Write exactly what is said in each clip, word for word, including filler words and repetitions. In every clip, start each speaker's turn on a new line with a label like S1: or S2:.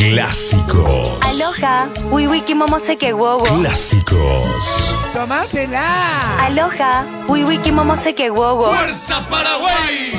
S1: Clásicos.
S2: Aloha, wiwiki momoseke wowo.
S1: Clásicos.
S3: ¡Tomátela!
S2: Aloha, wiwiki momoseke wowo.
S4: ¡Fuerza Paraguay!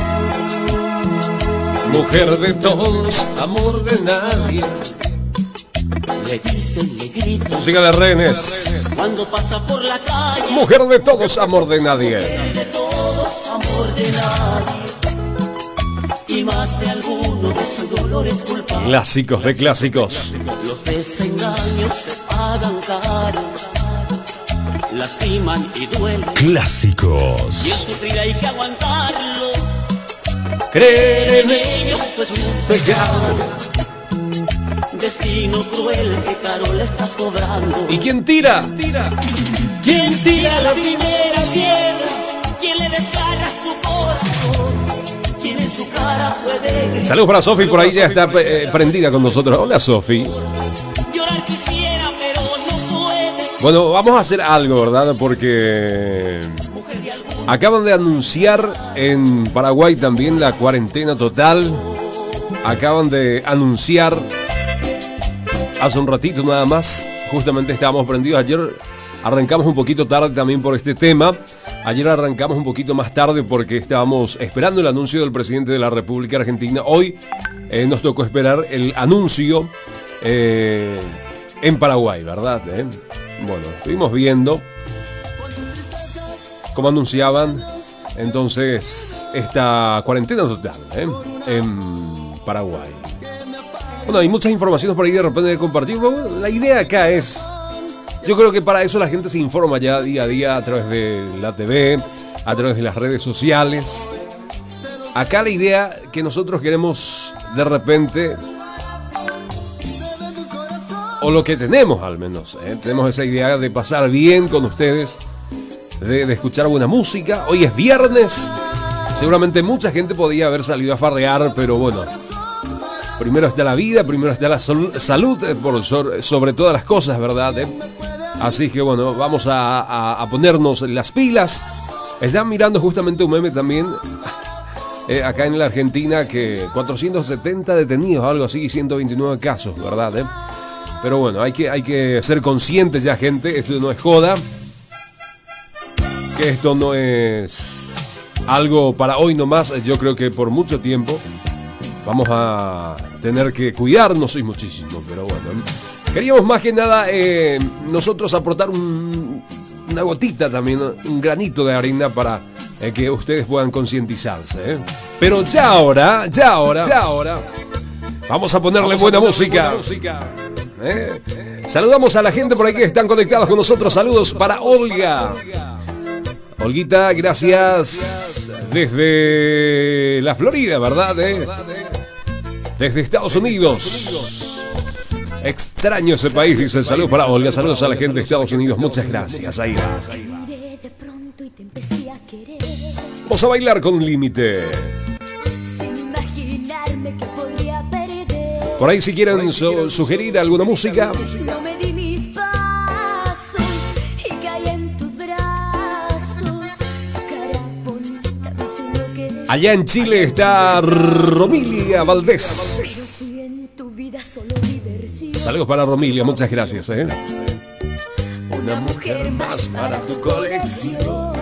S5: Mujer de todos, amor de nadie.
S6: Le dicen, le gritan.
S5: Música de rehenes.
S6: Cuando pasa por la calle.
S5: Mujer de todos, amor de nadie.
S6: Mujer de todos, amor de nadie. Y más de alguno de su dolor es culpable.
S5: Clásicos de clásicos.
S6: Los desengaños se pagan caro. Lastiman y duelen.
S1: Clásicos.
S6: Y el sufrir hay que aguantarlo.
S5: Creer en
S6: ellos es un pecado. Destino cruel que caro le estás cobrando.
S5: ¿Y quién tira?
S6: ¿Quién tira la primera piedra? ¿Quién le desgarra su corazón? ¿Quién en su cara puede gritar?
S5: Saludos para Sofi, por ahí ya está eh, prendida con nosotros. Hola, Sofi.
S6: Llorar quisiera, pero no puede.
S5: Bueno, vamos a hacer algo, ¿verdad? Porque acaban de anunciar en Paraguay también la cuarentena total. Acaban de anunciar hace un ratito nada más. Justamente estábamos prendidos. Ayer arrancamos un poquito tarde también por este tema. Ayer arrancamos un poquito más tarde porque estábamos esperando el anuncio del presidente de la República Argentina. Hoy eh, nos tocó esperar el anuncio eh, en Paraguay, ¿verdad? ¿Eh? Bueno, estuvimos viendo cómo anunciaban entonces esta cuarentena total ¿eh? en Paraguay. Bueno, hay muchas informaciones por ahí de repente de compartir. Bueno, la idea acá es, yo creo que para eso la gente se informa ya día a día a través de la T V, a través de las redes sociales. Acá la idea que nosotros queremos de repente, o lo que tenemos al menos, ¿eh? tenemos esa idea de pasar bien con ustedes, de, de escuchar buena música. Hoy es viernes, seguramente mucha gente podía haber salido a farrear, pero bueno, primero está la vida, primero está la sol- salud, eh, por sobre, sobre todas las cosas, ¿verdad? ¿Eh? Así que bueno, vamos a, a, a ponernos las pilas. Están mirando justamente un meme también, eh, acá en la Argentina, que cuatrocientos setenta detenidos, algo así, y ciento veintinueve casos, ¿verdad? ¿Eh? Pero bueno, hay que, hay que ser conscientes ya, gente, esto no es joda, que esto no es algo para hoy nomás. Yo creo que por mucho tiempo vamos a tener que cuidarnos y muchísimo, pero bueno. Queríamos más que nada eh, nosotros aportar un, una gotita también, un granito de arena para eh, que ustedes puedan concientizarse. ¿eh? Pero ya ahora, ya ahora, ya ahora, vamos a ponerle vamos buena, a ponerle música. buena música. ¿Eh? Saludamos a la gente por ahí que están conectados con nosotros. Saludos para Olga. Olguita, gracias desde la Florida, ¿verdad? ¿Eh? Desde Estados Unidos. Extraño ese país, dice. Saludos para Olga, saludos a la gente de Estados Unidos. Muchas gracias. Ahí va. Vamos a bailar con Límite. Por ahí si quieren su- sugerir alguna música. Allá en Chile está Romilia Valdés. Saludos para Romilia, muchas gracias. ¿eh? Una mujer más para tu colección.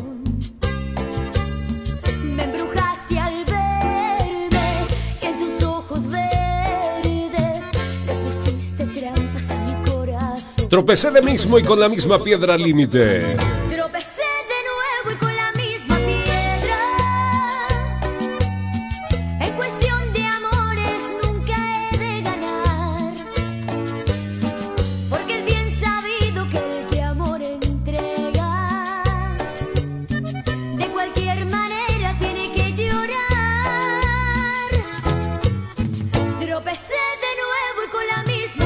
S7: Me embrujaste al verme y en tus ojos verdes le pusiste trampas a mi corazón.
S5: Tropecé de mismo y con la misma piedra Límite.
S7: Tropecé de nuevo y con la misma piedra. En cuestión de amores nunca he de ganar, porque es bien sabido que el que amor entrega de cualquier manera tiene que llorar. Tropecé de nuevo y con la misma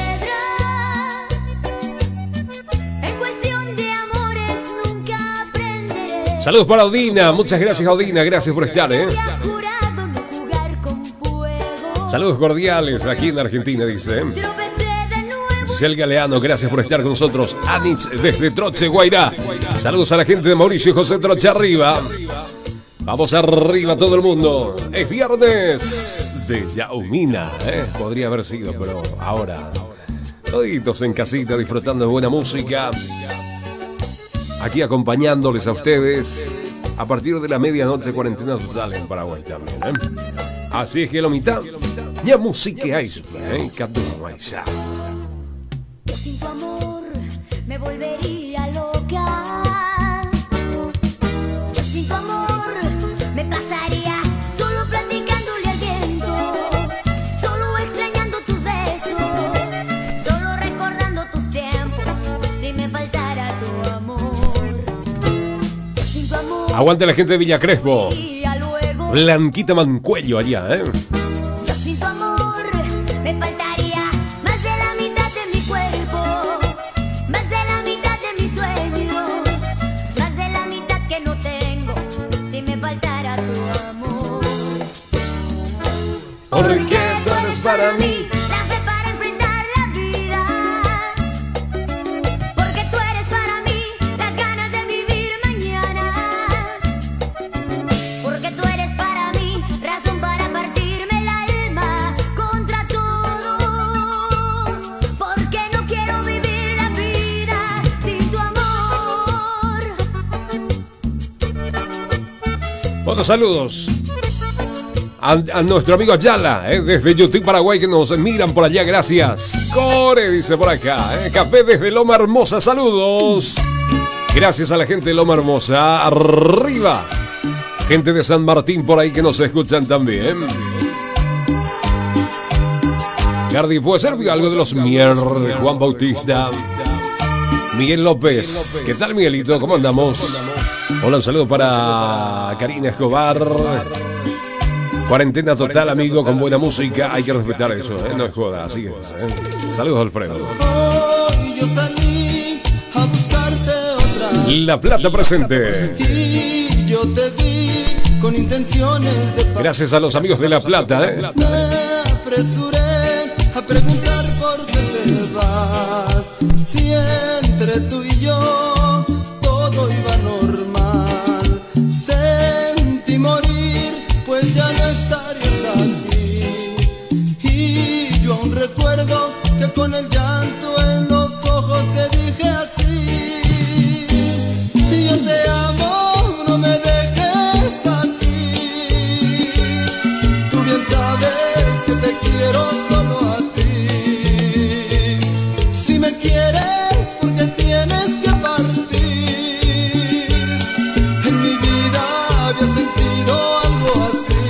S7: piedra. En cuestión de amores nunca aprenderé.
S5: Saludos para Odina, muchas gracias Odina, gracias por estar. ¿eh?
S7: Había jurado no jugar con fuego.
S5: Saludos cordiales aquí en Argentina, dice. ¿eh?
S7: Tropecé de nuevo.
S5: Cel Galeano, gracias por estar con nosotros. Anich desde Troche, Guairá. Saludos a la gente de Mauricio José Troche arriba. Vamos arriba todo el mundo. Es viernes de Yaumina, ¿eh? Podría haber sido, pero ahora. Toditos en casita disfrutando de buena música. Aquí acompañándoles a ustedes a partir de la medianoche, cuarentena total en Paraguay también, ¿eh? Así es que lo mitad. Ya música hay, ¿eh? Catumaisa.
S7: Yo sin tu amor me volvería loca. Yo sin tu amor me pasaría solo platicándole al viento, solo extrañando tus besos, solo recordando tus tiempos, si me faltara tu amor. Yo sin tu amor.
S5: Aguante la gente de Villa Crespo.
S7: Luego,
S5: Blanquita Mancuello allá, ¿eh?
S7: yo sin tu amor me faltaría más de la mitad de mi cuerpo, más de la mitad de mis sueños, más de la mitad que no tengo, si me faltara tu amor.
S5: Porque tú eres para mí
S7: la fe para enfrentar la vida, porque tú eres para mí las ganas de vivir mañana, porque tú eres para mí razón para partirme el alma contra todo, porque no quiero vivir la vida sin tu amor.
S5: Bueno, saludos a, a nuestro amigo Ayala, ¿eh? Desde YouTube Paraguay, que nos miran por allá, gracias. Core dice por acá, ¿eh? Café desde Loma Hermosa, saludos. Gracias a la gente de Loma Hermosa, arriba. Gente de San Martín por ahí que nos escuchan también. Gardi, ¿puede ser algo de los Mier? Juan Bautista, Miguel López. ¿Qué tal, Miguelito? ¿Cómo andamos? Hola, un saludo para Karina Escobar. Cuarentena total, amigo, con buena música. Hay que respetar eso, ¿eh? No es joda, así es, ¿eh? Saludos, Alfredo.
S4: Hoy yo salí a buscarte otra
S5: La Plata presente.
S4: y yo te vi con intenciones de paz.
S5: Gracias a los amigos de La Plata, ¿eh?
S4: Me apresuré a preguntar por qué te vas, si entre tú y yo todo iba normal. Sentí morir, pues ya no estarías aquí, y yo aún recuerdo que con el llanto en los ojos te dije así: y yo te amo, no me dejes aquí, tú bien sabes que te quiero solo a ti, si me quieres, porque tienes que partir, en mi vida había sentido algo así.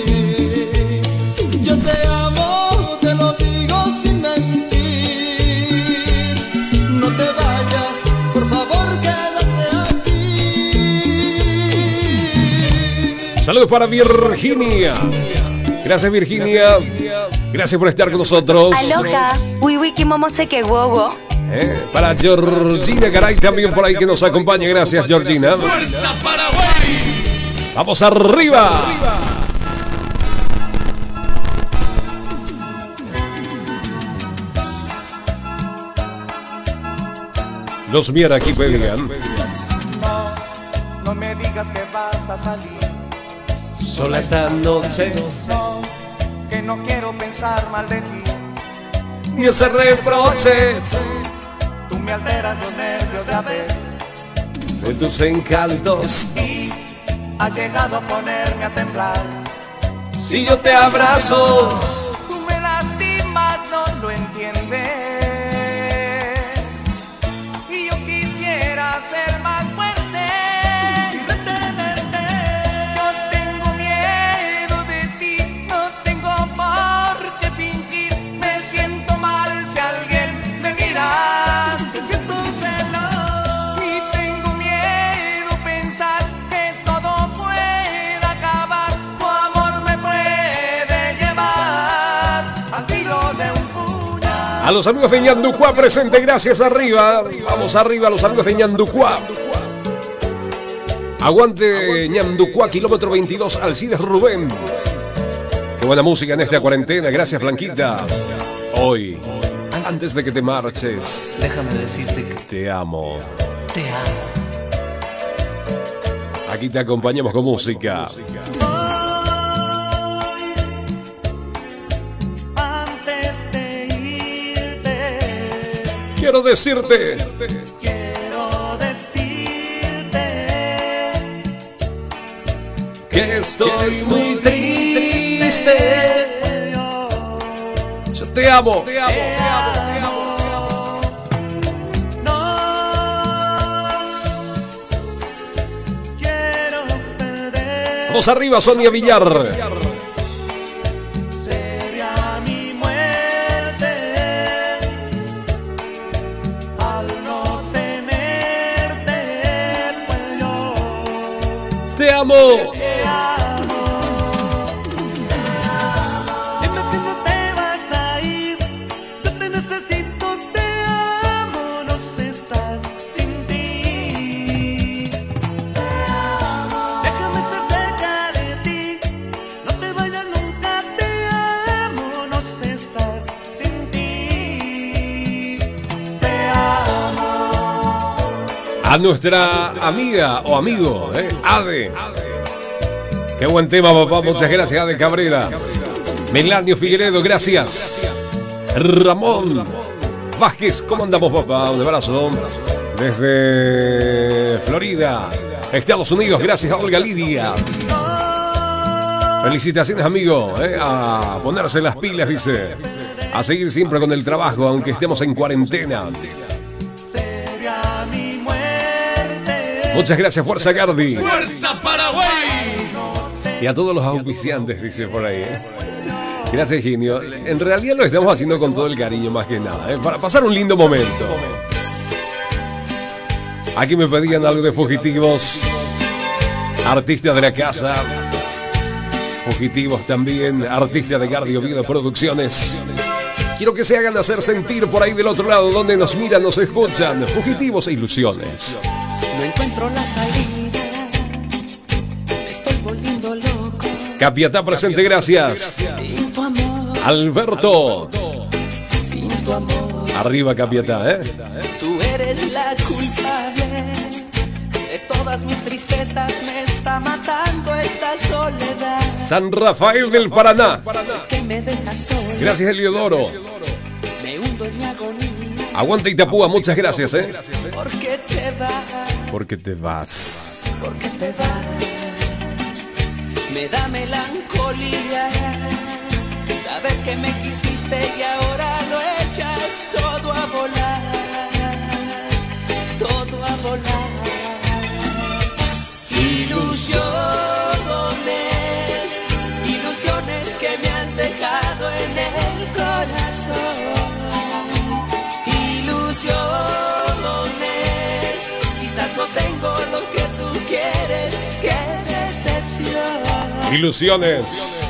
S4: Yo te amo, te lo digo sin mentir, no te vayas, por favor quédate aquí.
S5: Saludos para Virginia. Gracias, Virginia. Gracias por estar con nosotros.
S2: Aloha, wiwiki momoseke wowo.
S5: ¿Eh? Para Georgina Garay también por ahí que nos acompaña. Gracias, Georgina.
S1: ¡Fuerza Paraguay!
S5: ¡Vamos arriba! Los Mier aquí pedían.
S8: No, no me digas que vas a salir.
S5: Sola esta noche,
S8: No, que no quiero pensar mal de ti.
S5: ni hacer reproches
S8: Tú me alteras los nervios, ya ves.
S5: de tus encantos.
S8: Ha llegado a ponerme a temblar.
S5: Si yo te abrazo,
S8: Tú me lastimas, no lo entiendes. Y yo quisiera ser más fuerte y detenerte. Yo tengo miedo de ti, no tengo por qué fingir. Me siento mal si alguien me mira. Te siento celos y tengo miedo pensar que todo puede acabar. Tu amor me puede llevar al filo de un puñal.
S5: a los amigos de Ñanducuá presente, gracias, arriba. Vamos arriba a los amigos de Ñanducuá. Aguante Ñanducuá, kilómetro veintidós, Alcides Rubén. Qué buena música en esta cuarentena, gracias, Blanquita. Hoy, antes de que te marches,
S6: Déjame decirte que
S5: te amo.
S6: te amo.
S5: Aquí te acompañamos con música. quiero decirte.
S6: Quiero decirte
S5: Que estoy muy triste. Yo te amo. Te amo, te amo, te amo.
S6: No quiero perder.
S5: Vamos arriba, Sonia Villar.
S6: Sería mi muerte al no tenerte, pues yo
S5: Te amo.
S6: te amo. Dime que no te vas a ir, yo te necesito, te amo, no sé estar sin ti. Déjame estar cerca de ti, no te vayas nunca, te amo, no sé estar sin ti. Te amo.
S5: A nuestra amiga o amigo, ¿eh? Ade. Qué buen tema, papá. Muchas gracias, Ade Cabrera. Melanio Figueredo, gracias. Ramón Vázquez, ¿cómo andamos, papá? Un abrazo. Desde Florida, Estados Unidos, gracias a Olga Lidia. Felicitaciones, amigo. ¿eh? A ponerse las pilas, dice. A seguir siempre con el trabajo, aunque estemos en cuarentena.
S6: Sería mi muerte.
S5: Muchas gracias, Fuerza Gardi.
S1: ¡Fuerza Paraguay!
S5: Y a todos los auspiciantes, dice por ahí. ¿eh? Gracias, Genio. En realidad lo estamos haciendo con todo el cariño, más que nada, ¿eh? Para pasar un lindo momento. Aquí me pedían algo de Fugitivos. Artista de la casa. Fugitivos también. Artista de Gardi Oviedo Producciones. Quiero que se hagan hacer sentir por ahí del otro lado, donde nos miran, nos escuchan. Fugitivos e ilusiones.
S9: No encuentro la salida, me estoy volviendo loco.
S5: Capiatá presente, gracias.
S9: Sin tu amor,
S5: Alberto.
S9: sin tu amor.
S5: Arriba, Capiatá, ¿eh?
S9: Tú eres la culpable de todas mis tristezas. Me está matando esta soledad.
S5: San Rafael del Paraná.
S9: Que me dejas solo.
S5: Gracias, Eliodoro.
S9: Me hundo en mi agonía.
S5: Aguanta Itapúa, muchas gracias, ¿eh?
S9: Porque te vas,
S5: Porque te vas.
S9: porque te vas. Me da melancolía saber que me quisiste y ahora lo echas todo a volar, todo a volar. Ilusiones, ilusiones que me has dejado en el corazón. Ilusiones, quizás no tengo lo que tú quieres, qué decepción.
S5: Ilusiones.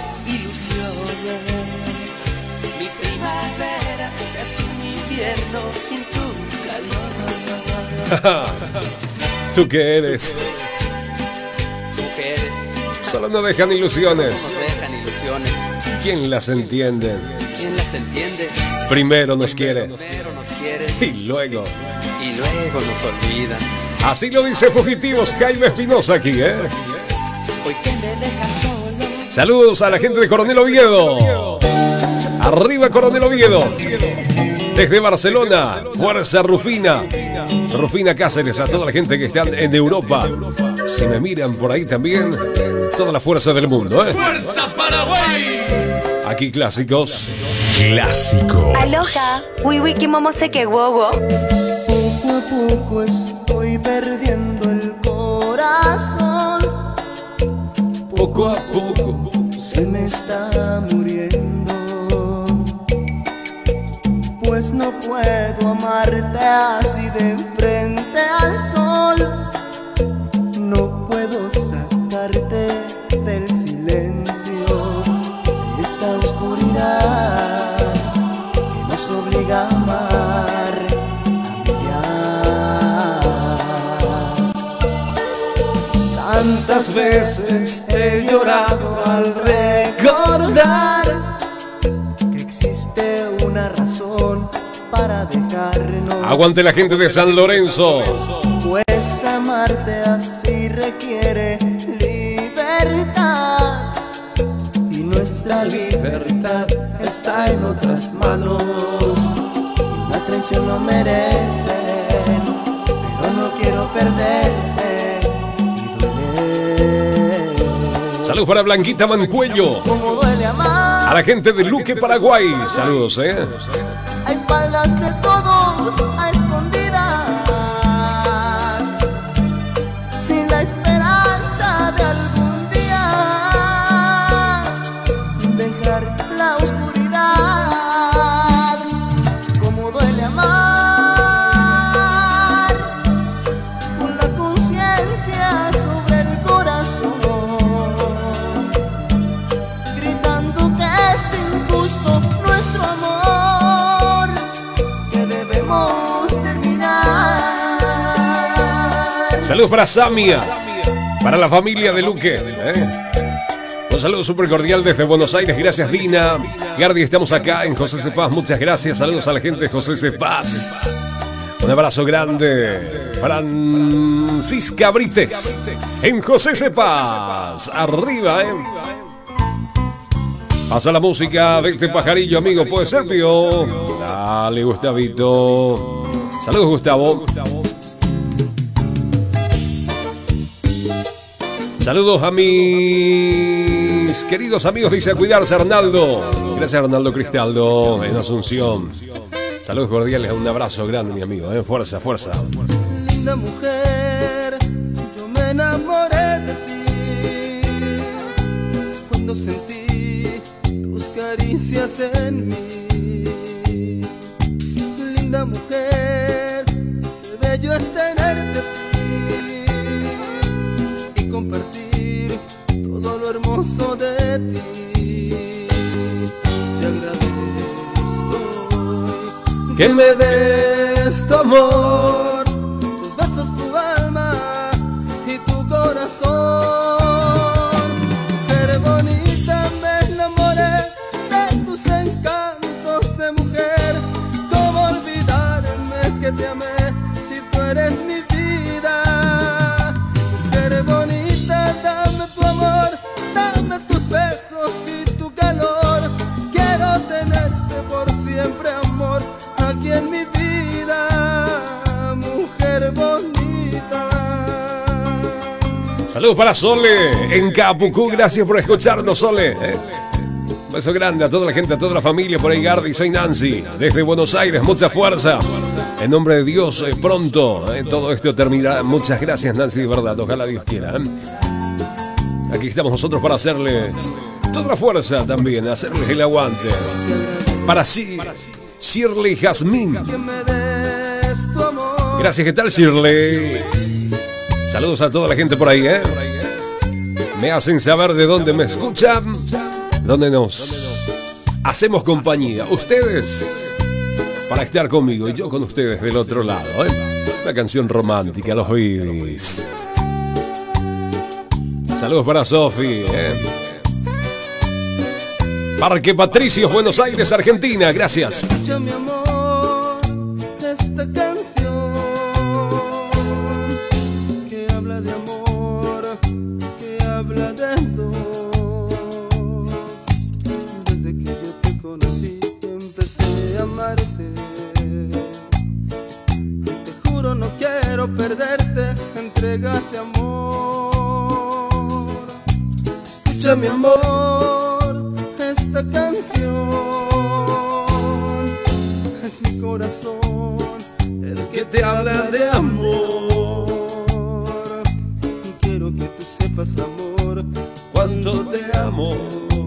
S9: Ilusiones, mi primavera se hace un invierno sin tu calor.
S5: ¿Tú qué eres?
S9: ¿Tú qué eres?
S5: Solo no dejan ilusiones.
S9: Nos dejan ilusiones.
S5: ¿Quién las entiende?
S9: ¿Quién las entiende?
S5: Primero nos quiere
S9: Primero nos quiere
S5: y luego.
S9: y luego nos olvida.
S5: Así lo dice Fugitivos, Jaime Espinosa aquí, ¿eh?
S9: Hoy que me dejas solo.
S5: Saludos a la gente de Coronel Oviedo. Arriba, Coronel Oviedo. Desde Barcelona, Fuerza Rufina. Rufina Cáceres, a toda la gente que está en Europa. Si me miran por ahí también, toda la fuerza del mundo, ¿eh?
S1: ¡Fuerza Paraguay!
S5: Aquí clásicos.
S2: Clásico. Aloha, wiwi kimomoseke wowo.
S4: Poco a poco estoy perdiendo el corazón.
S5: Poco a poco
S4: Se me está muriendo. Pues no puedo amarte así de frente al sol. No puedo sacarte del silencio, de esta oscuridad que nos obliga a amar. Tantas veces he llorado al recordar que existe una razón para dejarnos.
S5: Aguante la gente de San Lorenzo.
S4: Pues amarte así requiere libertad, y nuestra libertad está en otras manos. Una
S9: una traición lo merece, pero no quiero perderte y duele.
S5: Saludos para Blanquita Mancuello.
S9: Como duele amar
S5: A la gente de Luque, Paraguay. Saludos, eh.
S9: a espaldas de todos, a escondidas, sin la esperanza de algún día dejar la oscuridad. Como duele amar con la conciencia sobre el corazón, gritando que es injusto nuestro amor, que debemos terminar.
S5: Saludos para Samia, para la familia de Luque, eh. Un saludo súper cordial desde Buenos Aires. Gracias, Dina. Gardi, estamos acá en José Cepaz. Muchas gracias. Saludos a la gente de José Cepaz. Un abrazo grande. Francisca Brites en José Cepaz. Arriba, eh. Pasa la música de este pajarillo, amigo. Puede ser, Pío. Dale, Gustavito. Saludos, Gustavo. Saludos a mis queridos amigos, dice a cuidarse Arnaldo. Gracias, Arnaldo Cristaldo, en Asunción. Saludos cordiales, un abrazo grande, mi amigo. ¿eh? Fuerza, fuerza.
S4: Linda mujer, yo me enamoré de ti cuando sentí tus caricias en mí. Linda mujer, qué bello es tenerte a ti y compartir todo lo hermoso de ti. Te agradezco que me des tu amor, tus besos, tu alma y tu corazón. Mujer bonita, me enamoré de tus encantos de mujer. ¿Cómo olvidarme que te amé si tú eres mi vida? Mujer bonita, dame tu amor, dame tus besos y tu calor. Quiero tenerte por siempre, amor, aquí en mi vida, mujer bonita.
S5: Saludos para Sole en Capucú. Gracias por escucharnos, Sole. ¿eh? Un beso grande a toda la gente, a toda la familia por ahí, Gardi. Soy Nancy, desde Buenos Aires. Mucha fuerza. En nombre de Dios, eh, pronto eh, todo esto terminará. Muchas gracias, Nancy, de verdad. Ojalá Dios quiera. ¿eh? Aquí estamos nosotros para hacerles toda la fuerza también, hacerles el aguante. Para sí, Shirley Jazmín.
S4: Que me des tu amor.
S5: Gracias, ¿qué tal, Shirley? Saludos a toda la gente por ahí, ¿eh? Me hacen saber de dónde me escuchan, dónde nos hacemos compañía. Ustedes para estar conmigo y yo con ustedes del otro lado, ¿eh? Una canción romántica, Los Bibis. Saludos para Sofi, ¿eh? Parque Patricios, Buenos Aires, Argentina. Gracias.
S4: Escucha, mi amor, esta canción que habla de amor, que habla de dos. Desde que yo te conocí, empecé a amarte. Te juro, no quiero perderte, entrégate, amor. Escucha, mi amor, esta canción es mi corazón el que te habla de amor. Quiero que tú sepas, amor, cuánto te amo,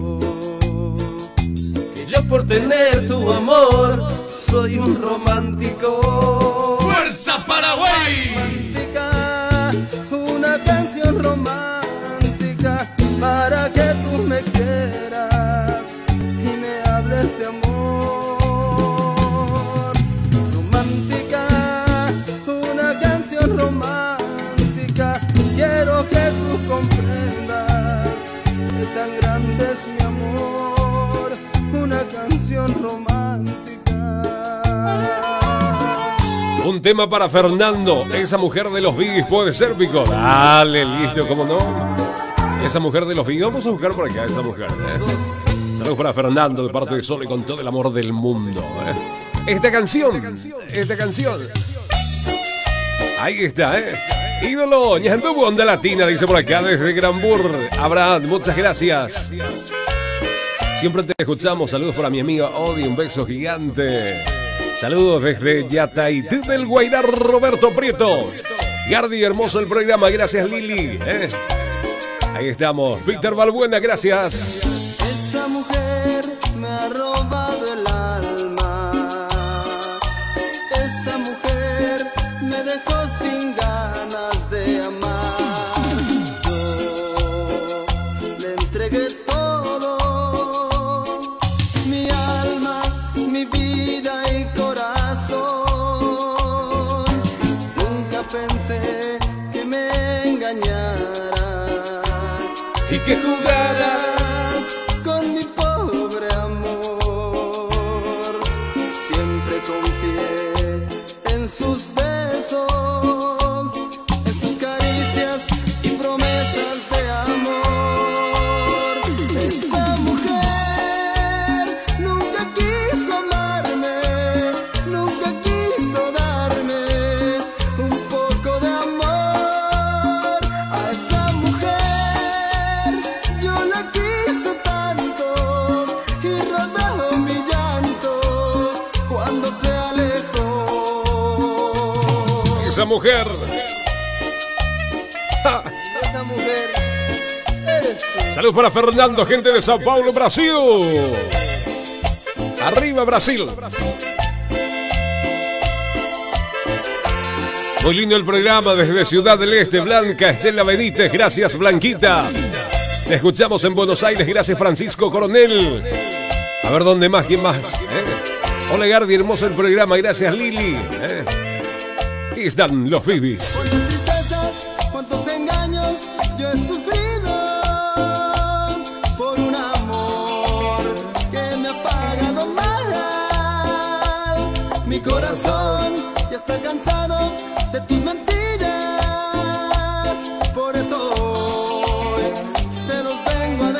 S4: que yo por tener tu amor soy un romántico.
S1: ¡Fuerza Paraguay!
S4: Romántica, una canción romántica para que tú me quieras y me hables de amor. Romántica, una canción romántica. Quiero que tú comprendas que tan grande es mi amor. Una canción romántica.
S5: Un tema para Fernando, esa mujer de los Biggies. Puede ser, Pico. Dale, listo, ¿cómo no? Esa mujer de los Biggies. Vamos a buscar por acá esa mujer, ¿eh? Saludos para Fernando de parte de Sole con todo el amor del mundo, ¿eh? esta canción, esta canción. Ahí está, ¿eh? Ídolo, Ñandubu, Onda Latina, dice por acá desde Granbur. Abraham, muchas gracias. Siempre te escuchamos. Saludos para mi amiga Odi, un beso gigante. Saludos desde Yataitú del Guairá, Roberto Prieto. Gardi, hermoso el programa, gracias Lili. ¿eh? Ahí estamos. Víctor Balbuena, gracias.
S4: Esa mujer me ha robado el alma. Esa mujer me dejó sin ganas de amar. Yo le entregué todo, mi alma, mi vida y corazón. Nunca pensé que me engañara y que jugaras con mi pobre amor. Siempre confié en sus besos, en sus caricias y promesas de amor. Esa mujer nunca quiso amarme, nunca quiso darme un poco de amor. A esa mujer yo la quise tanto y rodó mi llanto cuando se alejó.
S5: Esa mujer. Ja.
S4: Esa mujer eres tú.
S5: Salud para Fernando, gente de Sao Paulo, Brasil. Arriba, Brasil. Muy lindo el programa desde Ciudad del Este. Blanca Estela Benítez, gracias Blanquita. Te escuchamos en Buenos Aires, gracias Francisco Coronel. A ver dónde más, quién más. ¿eh? Hola Gardi, hermoso el programa, gracias Lili. ¿eh? Aquí están los Bibis.
S4: Cuántas tristezas, cuántos engaños yo he sufrido por un amor que me ha pagado mal. Mi corazón ya está cansado de tus mentiras, por eso hoy se los vengo a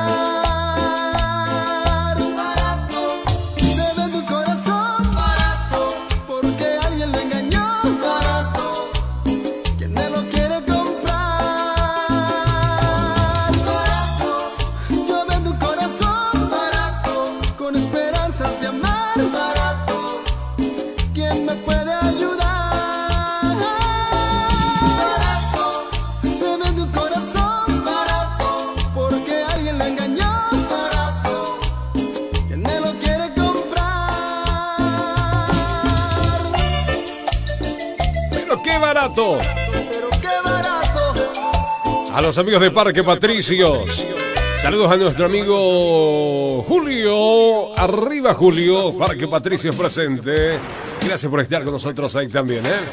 S4: dejar. Barato, debe tu corazón barato, porque alguien le engañó. Barato, quien me lo quiere comprar. Barato, yo vendo un corazón barato, con esperanzas de amar. Barato, ¿quién me puede ayudar? Barato, se vende un corazón barato, porque alguien lo engañó. Barato, ¿quién me lo quiere comprar?
S5: Pero qué barato.
S4: Pero qué barato.
S5: A los amigos de Parque Patricios. Saludos a nuestro amigo Julio. Arriba Julio, Parque Patricios presente. Gracias por estar con nosotros ahí también, ¿eh?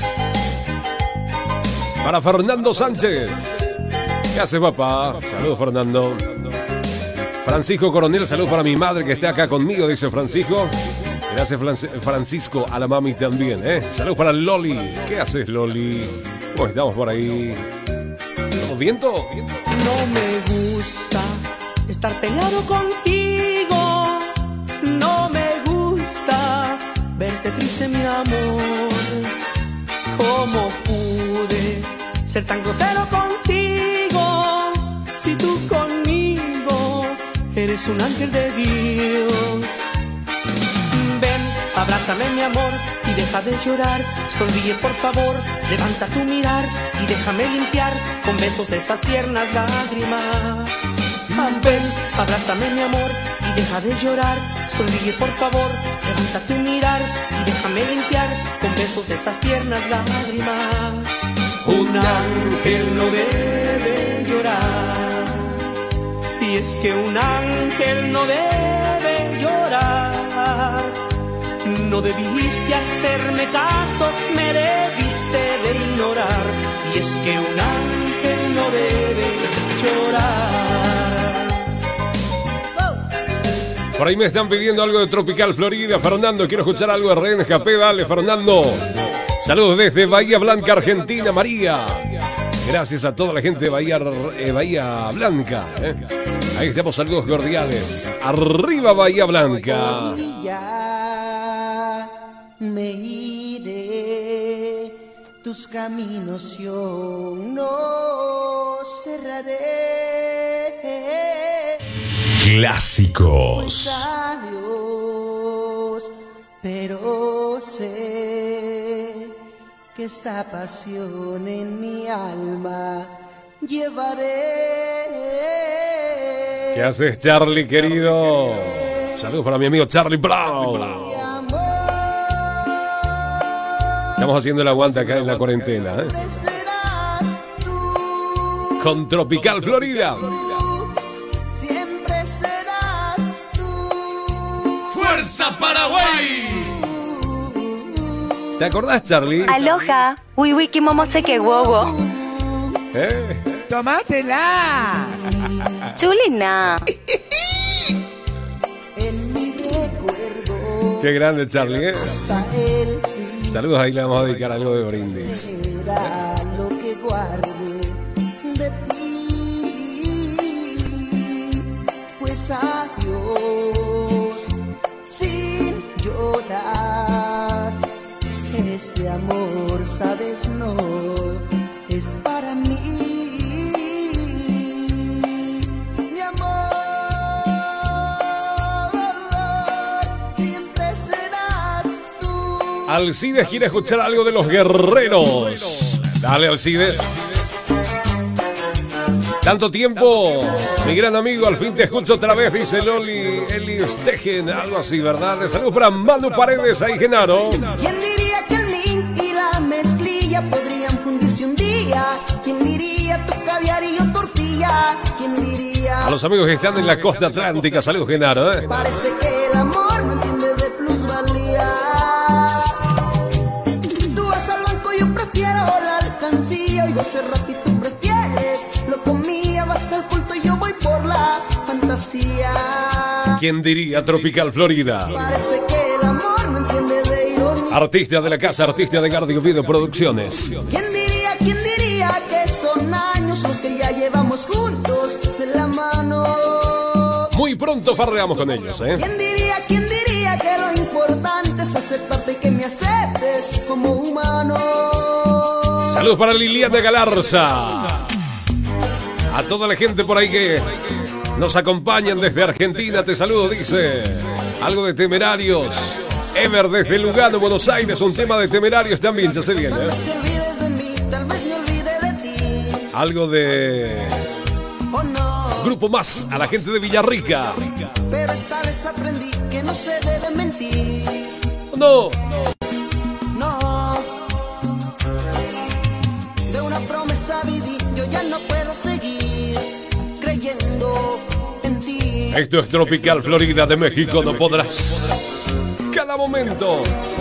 S5: Para Fernando Sánchez. ¿Qué hace papá? Saludos Fernando. Francisco Coronel, saludos para mi madre que está acá conmigo, dice Francisco. Gracias Francisco, a la mami también, ¿eh? Saludos para Loli. ¿Qué haces Loli? ¿Cómo estamos por ahí? ¿Estamos viento? ¿Viento?
S6: No me gusta estar peleado contigo. No me gusta verte triste, mi amor. ¿Cómo pude ser tan grosero contigo? Si tú conmigo eres un ángel de Dios. Ven, abrázame mi amor y deja de llorar. Sonríe por favor, levanta tu mirar y déjame limpiar con besos esas tiernas lágrimas. Ven, abrázame mi amor y deja de llorar. Sonríe por favor, levanta tu mirar y déjame limpiar con besos esas tiernas lágrimas. Un ángel no debe llorar, y es que un ángel no debe llorar. No debiste hacerme caso, me debiste de ignorar, y es que un ángel no debe llorar.
S5: Por ahí me están pidiendo algo de Tropical Florida. Fernando, quiero escuchar algo de René Escapé. Dale, Fernando. Saludos desde Bahía Blanca, Argentina, María. Gracias a toda la gente de Bahía, eh, Bahía Blanca. ¿eh? Ahí estamos, saludos cordiales. Arriba Bahía Blanca.
S9: me iré, tus caminos yo no cerraré.
S5: Clásicos.
S9: Pues adiós, pero sé que esta pasión en mi alma llevaré.
S5: ¿Qué haces, Charlie, querido? Saludos para mi amigo Charlie Brown. Estamos haciendo el aguante acá en la cuarentena, ¿eh? Con Tropical Florida.
S9: Siempre serás tú.
S1: ¡Fuerza Paraguay!
S5: ¿Te acordás, Charlie?
S2: Aloha, wiwiki momoseke wowo.
S5: ¿Eh?
S3: ¡Tómatela!
S2: Chulina.
S9: En mi recuerdo
S5: Qué grande, Charlie, ¿eh?
S9: está el
S5: Saludos, ahí le vamos a dedicar algo de brindis.
S9: será lo que guarde de ti. Pues adiós, sin llorar. Este amor, sabes, no es para mí. Mi amor, siempre serás tú.
S5: Alcides quiere escuchar algo de los guerreros. Dale, Alcides. Tanto tiempo, mi gran amigo, al fin te escucho otra vez, dice Loli Eli Stegen, algo así, ¿verdad? Saludos para Manu Paredes, ahí Genaro.
S9: ¿Quién diría que el min y la mezclilla podrían fundirse un día? ¿Quién diría tu caviar y yo tortilla? ¿Quién diría?
S5: A los amigos que están en la costa atlántica, saludos, Genaro, ¿eh?
S9: Parece que el amor no entiende de plusvalía. Tú vas al banco, yo prefiero la alcancía. Oigo ese ratito prefieres lo comía. Vas al culto y yo voy por la fantasía.
S5: ¿Quién diría Tropical Florida?
S9: Parece que el amor no entiende de ironía.
S5: Artista de la casa, artista de Gardio Video Producciones.
S9: ¿Quién diría, quién diría que son años los que ya llevamos juntos de la mano?
S5: Muy pronto farreamos con ellos, ¿eh?
S9: ¿Quién diría, quién diría que lo importante es aceptarte y que me aceptes como humano?
S5: Saludos para Liliana Galarza. A toda la gente por ahí que nos acompañan desde Argentina, te saludo, dice. Algo de Temerarios. Ever desde Lugano, Buenos Aires, un tema de Temerarios también, ya se viene.
S9: Tal vez te olvides de mí, tal vez me olvide de ti.
S5: Algo de
S9: Oh no,
S5: Grupo Más, a la gente de Villarrica.
S9: pero esta vez aprendí que no se debe mentir.
S5: No,
S9: No, de una promesa viví, yo ya no puedo seguir creyendo en ti.
S5: esto es Tropical Florida de México, no podrás. Cada momento.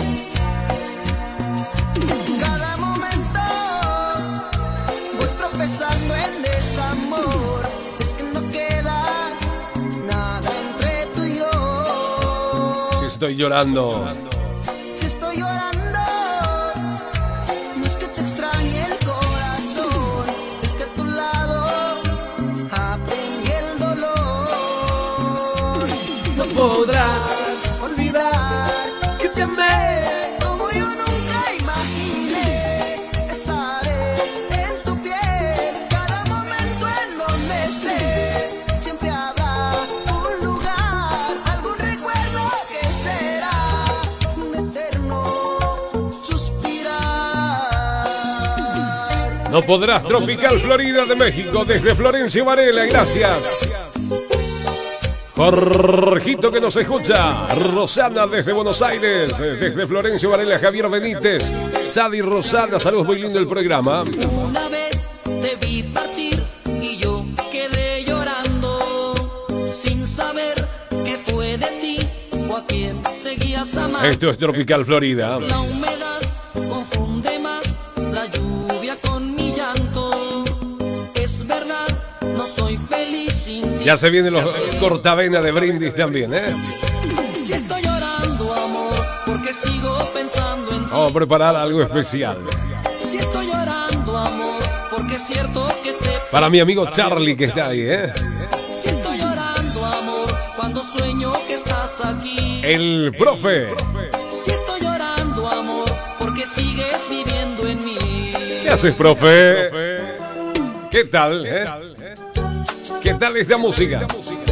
S9: Cada momento voy tropezando en desamor. Es que no queda nada entre tú y yo.
S5: Si estoy llorando.
S9: Si estoy llorando, no es que te extrañe el corazón, es que a tu lado aprendí el dolor. No podrás olvidar que te amé como yo nunca imaginé. Estaré en tu piel cada momento en donde estés. Siempre habrá un lugar, algún recuerdo que será un eterno suspirar.
S5: No podrás, Tropical Florida de México, desde Florencio Varela, gracias. Jorgito que nos escucha, Rosana desde Buenos Aires, desde Florencio Varela, Javier Benítez, Sadi Rosana, saludos, muy lindo el programa.
S6: Una vez te vi partir y yo quedé llorando sin saber qué fue de ti o a quién seguías amando.
S5: Esto es Tropical Florida.
S6: La humedad confunde más la lluvia con mi llanto. Es verdad, no soy feliz sin ti.
S5: Ya se vienen los cortavena de brindis también, ¿eh?
S6: Si estoy llorando, amor, porque sigo pensando en ti.
S5: Vamos a preparar algo especial.
S6: Si estoy llorando, amor, porque es cierto que te...
S5: Para mi amigo Charlie que está ahí, ¿eh?
S6: Si estoy llorando, amor, cuando sueño que estás aquí.
S5: El profe.
S6: Si estoy llorando,
S5: ¿Qué haces, profe? ¿Qué tal? Eh? ¿Qué tal esta música?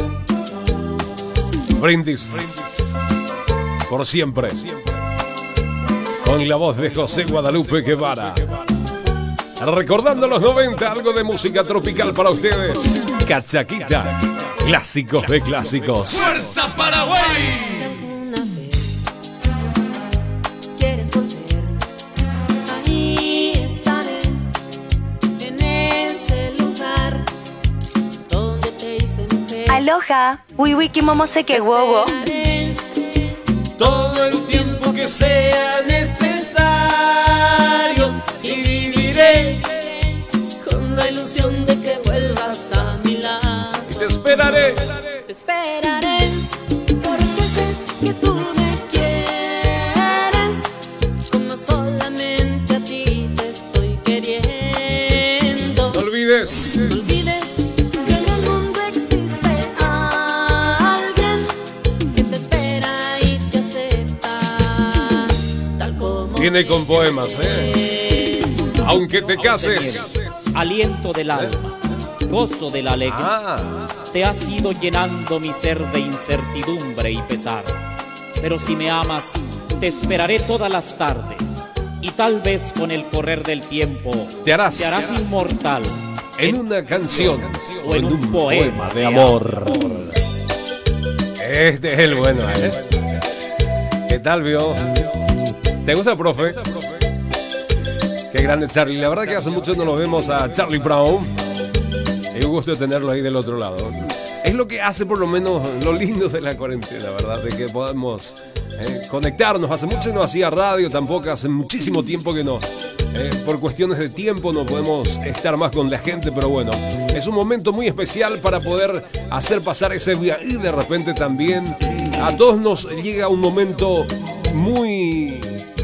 S5: Brindis por siempre. Con la voz de José Guadalupe Guevara. Recordando los noventa, algo de música tropical para ustedes. Cachaquita, clásicos de clásicos.
S1: ¡Fuerza Paraguay!
S10: Si alguna vez quieres volver, ahí estaré, en ese lugar donde te hice mujer.
S2: Aloha, wiwiki momoseke wowo.
S9: Todo el tiempo que sea necesario y viviré con la ilusión de que vuelvas a mi lado.
S5: Y te esperaré.
S10: Te esperaré porque sé que tú me quieres como solamente a ti te estoy queriendo.
S5: No olvides.
S10: No olvides que en el mundo existe alguien que te espera y te acepta tal como
S5: Viene con poemas, ¿eh? Aunque te cases.
S11: Aliento del alma, gozo de la alegría.
S5: Ah.
S11: Te has ido llenando mi ser de incertidumbre y pesar. Pero si me amas, te esperaré todas las tardes. Y tal vez con el correr del tiempo
S5: Te harás.
S11: te harás inmortal.
S5: En una canción
S11: o en un poema
S5: de amor. Este es el bueno, ¿eh? ¿Qué tal, vio? ¿Te gusta, profe? Qué grande Charlie. La verdad que hace mucho no nos vemos a Charlie Brown. Es un gusto tenerlo ahí del otro lado. Es lo que hace por lo menos lo lindo de la cuarentena, ¿verdad? De que podamos eh, conectarnos. Hace mucho no hacía radio tampoco, hace muchísimo tiempo que no. Eh, por cuestiones de tiempo no podemos estar más con la gente, pero bueno, es un momento muy especial para poder hacer pasar ese día. Y de repente también a todos nos llega un momento muy...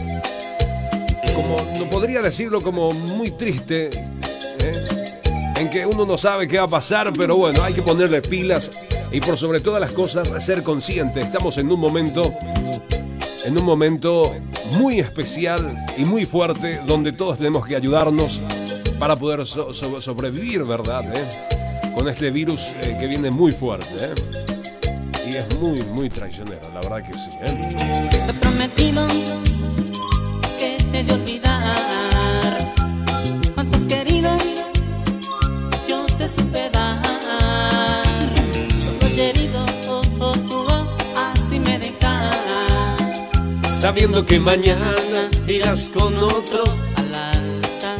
S5: como, no podría decirlo, como muy triste, ¿eh? En que uno no sabe qué va a pasar, pero bueno, hay que ponerle pilas y por sobre todas las cosas ser consciente. Estamos en un momento, en un momento muy especial y muy fuerte donde todos tenemos que ayudarnos para poder so- so- sobrevivir, ¿verdad? ¿Eh? Con este virus eh, que viene muy fuerte, ¿eh? Y es muy, muy traicionero, la verdad que sí, ¿eh?
S10: Te he prometido que te he de olvidar. Cuánto has querido, yo te supe dar. Solo he herido, oh, oh, oh, así me dejas.
S5: Sabiendo que mañana irás con otro
S10: al altar.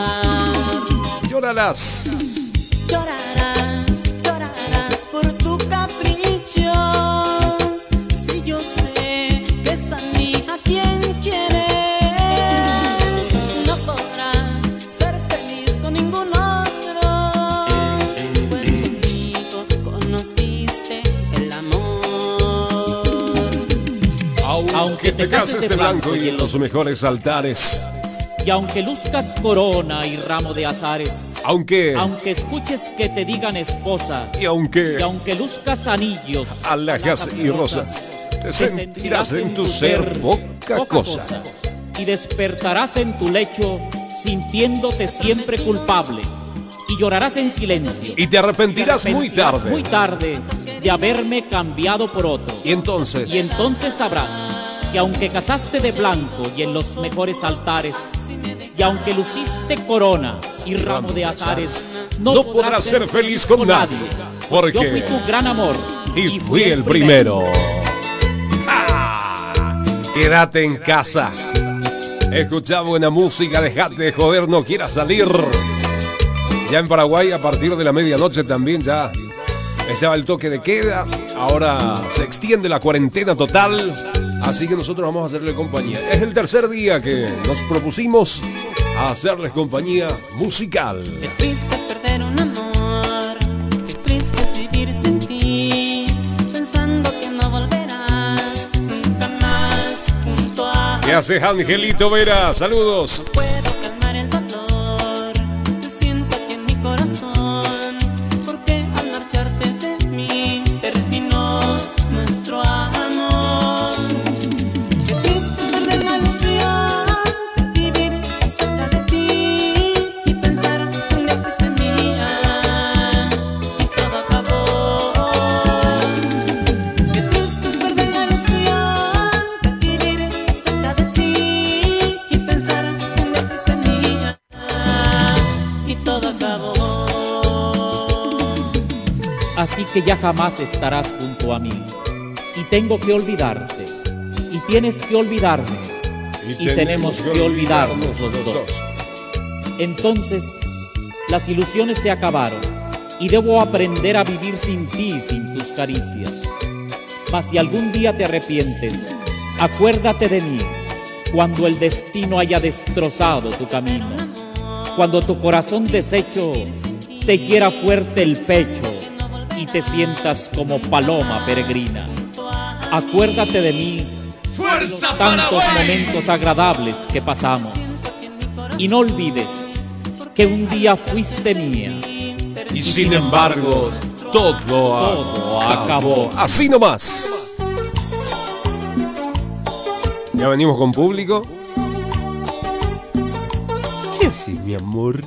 S5: Llórarás.
S10: Llorarás, llorarás por tu capricho. Si yo sé que es a mí a quien quieres, no podrás ser feliz con ningún otro. Pues conmigo conociste el amor.
S5: Aunque te cases de blanco y en los mejores altares.
S11: Y aunque luzcas corona y ramo de azares,
S5: Aunque,
S11: aunque escuches que te digan esposa,
S5: y aunque,
S11: y aunque luzcas anillos,
S5: alhajas y rosas, te sentirás en tu ser poca cosa.
S11: Y despertarás en tu lecho sintiéndote siempre culpable. Y llorarás en silencio.
S5: Y te arrepentirás muy tarde.
S11: Muy tarde de haberme cambiado por otro.
S5: Y entonces,
S11: Y entonces sabrás que aunque casaste de blanco y en los mejores altares, y aunque luciste corona y ramo de azares,
S5: no podrás ser feliz con nadie, porque
S11: yo fui tu gran amor
S5: y fui el primero. ¡Ah! Quédate en casa. Escucha buena música, dejate de joder, no quieras salir. Ya en Paraguay a partir de la medianoche también ya estaba el toque de queda. Ahora se extiende la cuarentena total. Así que nosotros vamos a hacerle compañía. Es el tercer día que nos propusimos a hacerles compañía musical.
S10: Qué triste perder un amor, qué triste vivir sin ti, pensando que no volverás nunca más junto a.
S5: ¿Qué haces, Angelito Vera? Saludos.
S10: Puedo calmar el dolor, te siento aquí en mi corazón, porque al marcharte de mí terminó nuestro amor. Qué triste perder la ilusión de vivir cerca de ti, todo acabó.
S11: Así que ya jamás estarás junto a mí. Y tengo que olvidarte. Y tienes que olvidarme. Y, y tenemos que olvidarnos los dos. Entonces, las ilusiones se acabaron. Y debo aprender a vivir sin ti y sin tus caricias. Mas si algún día te arrepientes, acuérdate de mí. Cuando el destino haya destrozado tu camino. Cuando tu corazón deshecho te quiera fuerte el pecho y te sientas como paloma peregrina. Acuérdate de mí,
S1: ¡Fuerza
S11: tantos
S1: Paraguay!
S11: momentos agradables que pasamos. Y no olvides que un día fuiste mía.
S5: Y sin embargo, todo,
S11: todo acabó.
S5: Así nomás. Ya venimos con público. ¿Qué haces, mi amor?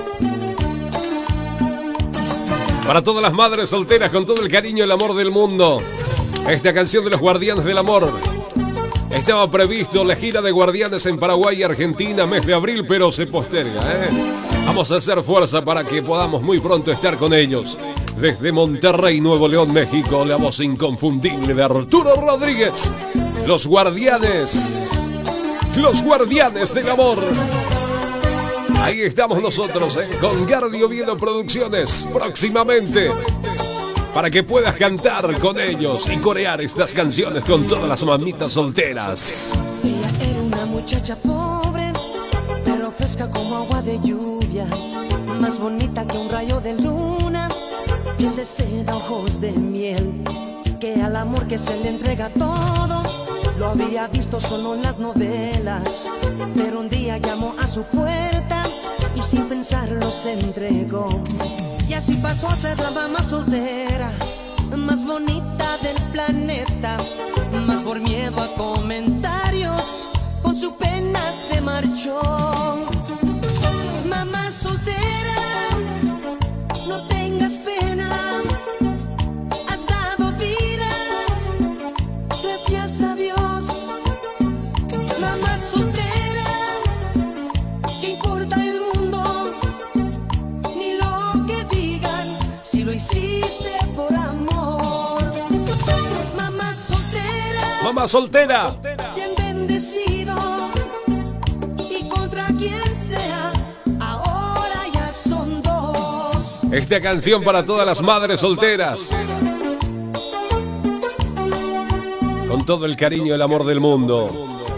S5: Para todas las madres solteras, con todo el cariño y el amor del mundo, esta canción de los Guardianes del Amor. Estaba previsto la gira de Guardianes en Paraguay y Argentina, mes de abril, pero se posterga, ¿eh? Vamos a hacer fuerza para que podamos muy pronto estar con ellos. Desde Monterrey, Nuevo León, México, la voz inconfundible de Arturo Rodríguez. Los Guardianes. Los Guardianes del Amor. Ahí estamos nosotros, ¿eh? Con Gardi Oviedo Producciones, próximamente, para que puedas cantar con ellos y corear estas canciones con todas las mamitas solteras.
S12: Ella era una muchacha pobre, pero fresca como agua de lluvia, más bonita que un rayo de luna, piel de seda, ojos de miel, que al amor que se le entrega todo, lo había visto solo en las novelas, pero un día llamó a su puerta y sin pensarlo se entregó. Y así pasó a ser la mamá soltera, más bonita del planeta, más por miedo a comentarios, con su pena se marchó. Mamá soltera, no tengas pena, has dado vida, gracias a Dios. Mamá soltera, ¿qué importa el mundo? Ni lo que digan, si lo hiciste por amor. Mamá soltera,
S5: Mamá soltera,
S12: bien bendecido, y contra quien sea, ahora ya son dos.
S5: esta canción para todas las madres solteras, con todo el cariño y el amor del mundo.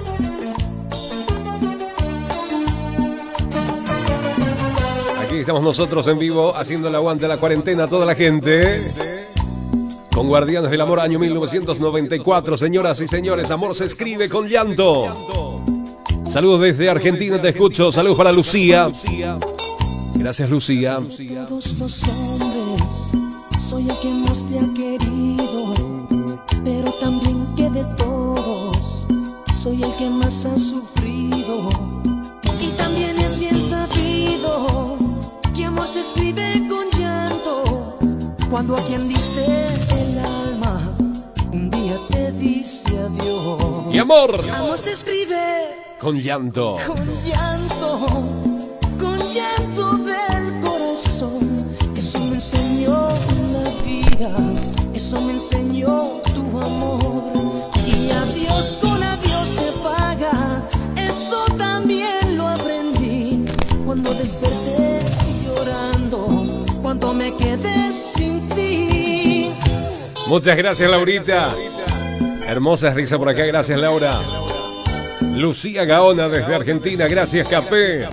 S5: Aquí estamos nosotros en vivo, haciendo el aguante a la cuarentena a toda la gente. Con Guardianes del Amor, año mil novecientos noventa y cuatro. Señoras y señores, amor se escribe con llanto. Saludos desde Argentina, te escucho. Saludos para Lucía. Gracias, Lucía.
S12: Todos los hombres, soy el que más te ha querido, pero también que de todos, soy el que más ha sufrido. Y también es bien sabido que amor se escribe con llanto, cuando a quien diste el alma, un día te dice adiós.
S5: Y amor,
S12: amor se escribe
S5: con llanto.
S12: con llanto, con llanto del corazón. Eso me enseñó la vida, eso me enseñó tu amor. Y adiós con adiós se paga, eso también lo aprendí cuando desperté llorando, cuando me quedé sin ti.
S5: Muchas gracias, Laurita. Hermosa risa por acá, gracias, Laura. Lucía Gaona desde Argentina, gracias, Capé.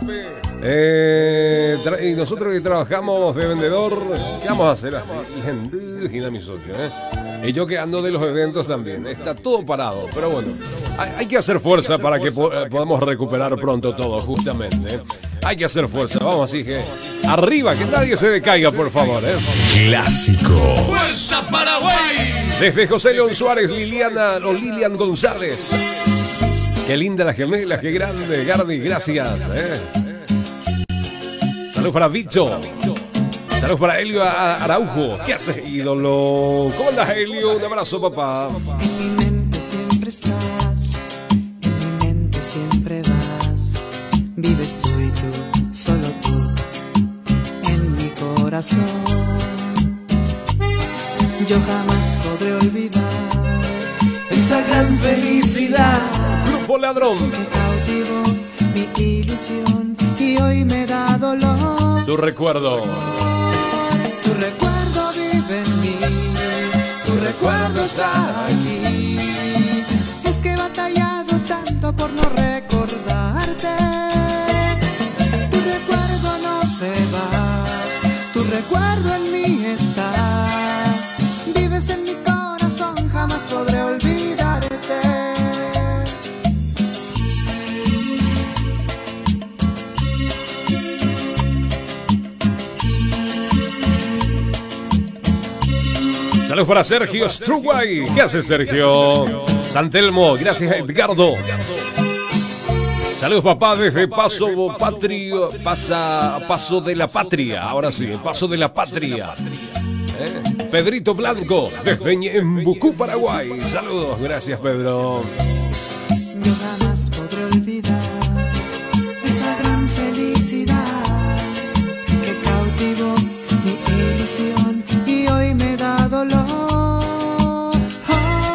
S5: Eh, y nosotros que trabajamos de vendedor, ¿qué vamos a hacer así? Indígena, mi socio, ¿eh? Y yo que ando de los eventos también. Está todo parado, pero bueno, hay, hay que hacer fuerza para que po podamos recuperar pronto todo, justamente, ¿eh? Hay que hacer fuerza, vamos, así que arriba, que nadie se decaiga, por favor, ¿eh?
S1: Clásico. ¡Fuerza Paraguay!
S5: Desde José León Suárez, Liliana o Lilian González. Qué linda la gemela, qué grande, Gardi, gracias, ¿eh? Saludos para Bicho. Saludos para Helio Araujo. ¿Qué haces, ídolo? ¿Cómo andas, Helio? Un abrazo, papá.
S13: En mi mente siempre estás, en mi mente siempre vas. Vives tú y tú, solo tú. corazón. Yo jamás podré olvidar
S1: esta gran felicidad.
S5: Grupo Ladrón.
S13: Que cautivó mi ilusión y hoy me da dolor.
S5: Tu recuerdo.
S13: Tu recuerdo vive en mí, tu recuerdo está aquí. Es que he batallado tanto por no recordarte. Tu recuerdo no se va, tu recuerdo en mí está. Vives en mi corazón, jamás podré olvidarte.
S5: Saludos para Sergio Struway. ¿Qué hace Sergio? Santelmo, gracias a Edgardo. Saludos papá desde Paso Patrio, pasa, Paso de la Patria. Ahora sí, Paso de la Patria. ¿Eh? Pedrito Blanco desde Ñembucú, Paraguay. Saludos, gracias Pedro.
S13: Yo jamás podré olvidar esa gran felicidad que cautivó mi ilusión y hoy me da dolor. Oh,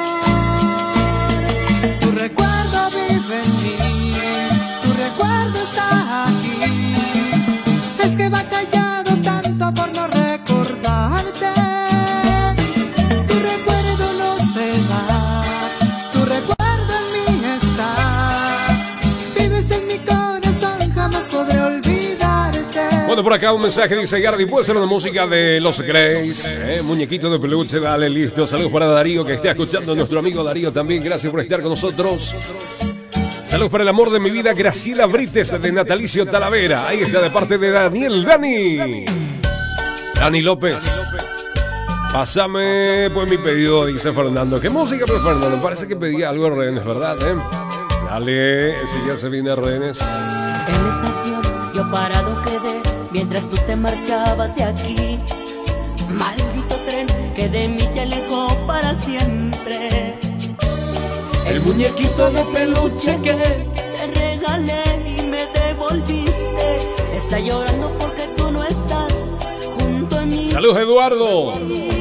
S13: tu recuerdo vive en mí, tu recuerdo está aquí. Es que he batallado tanto por no recordarte. Tu recuerdo no se va, tu recuerdo en mí está. Vives en mi corazón, jamás podré olvidarte.
S5: Bueno, por acá un mensaje dice Gardi, ¿puede ser una música de Los Grace? ¿Eh? Muñequito de peluche, dale, listo. Saludos para Darío que está escuchando, nuestro amigo Darío también, gracias por estar con nosotros. Saludos para el amor de mi vida, Graciela Brites de Natalicio Talavera. Ahí está de parte de Daniel Dani. Dani López. Pásame pues mi pedido, dice Fernando. ¿Qué música, pues Fernando? Parece que pedía algo de Rehenes, ¿verdad? ¿Eh? Dale, ese ya se viene Rehenes.
S10: En la estación yo parado quedé mientras tú te marchabas de aquí. Maldito tren que de mí te alejó para siempre.
S1: El muñequito de peluche que
S10: te regalé y me devolviste está llorando porque tú no estás junto a mí.
S5: Saludos Eduardo.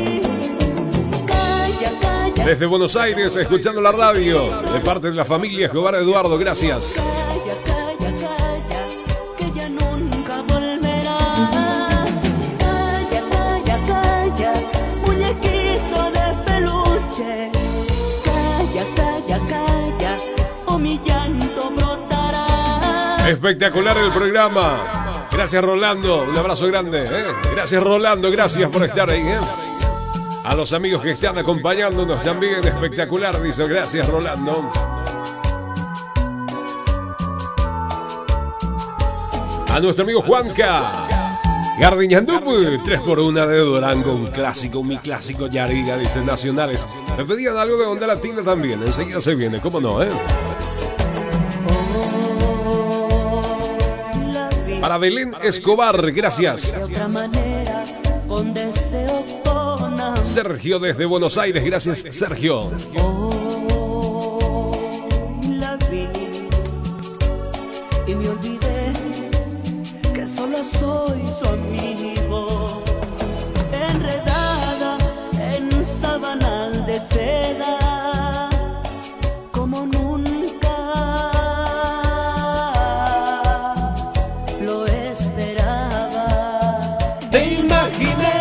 S10: Calla, calla.
S5: Desde Buenos Aires, escuchando la radio. De parte de la familia Escobar Eduardo, gracias.
S10: Calla, calla, calla, que ya nunca volverá. Calla, calla, calla, muñequito de peluche. Calla, calla, calla, o mi llanto brotará.
S5: Espectacular el programa. Gracias Rolando, un abrazo grande. ¿eh? Gracias Rolando, gracias por estar ahí. ¿eh? A los amigos que están acompañándonos también, espectacular, dice, gracias Rolando. A nuestro amigo Juanca Gardiñandup, tres por una de Durango, un clásico, mi clásico Yariga, dice, nacionales. Me pedían algo de onda latina también, enseguida se viene, ¿cómo no? Eh? Para Belén Escobar, gracias.
S10: De otra manera, con deseo, con amor.
S5: Sergio desde Buenos Aires, gracias Sergio.
S10: Oh, la vi y me olvidé que solo soy su amigo, enredada en sabanal de seda, como nunca lo esperaba.
S1: te imaginé.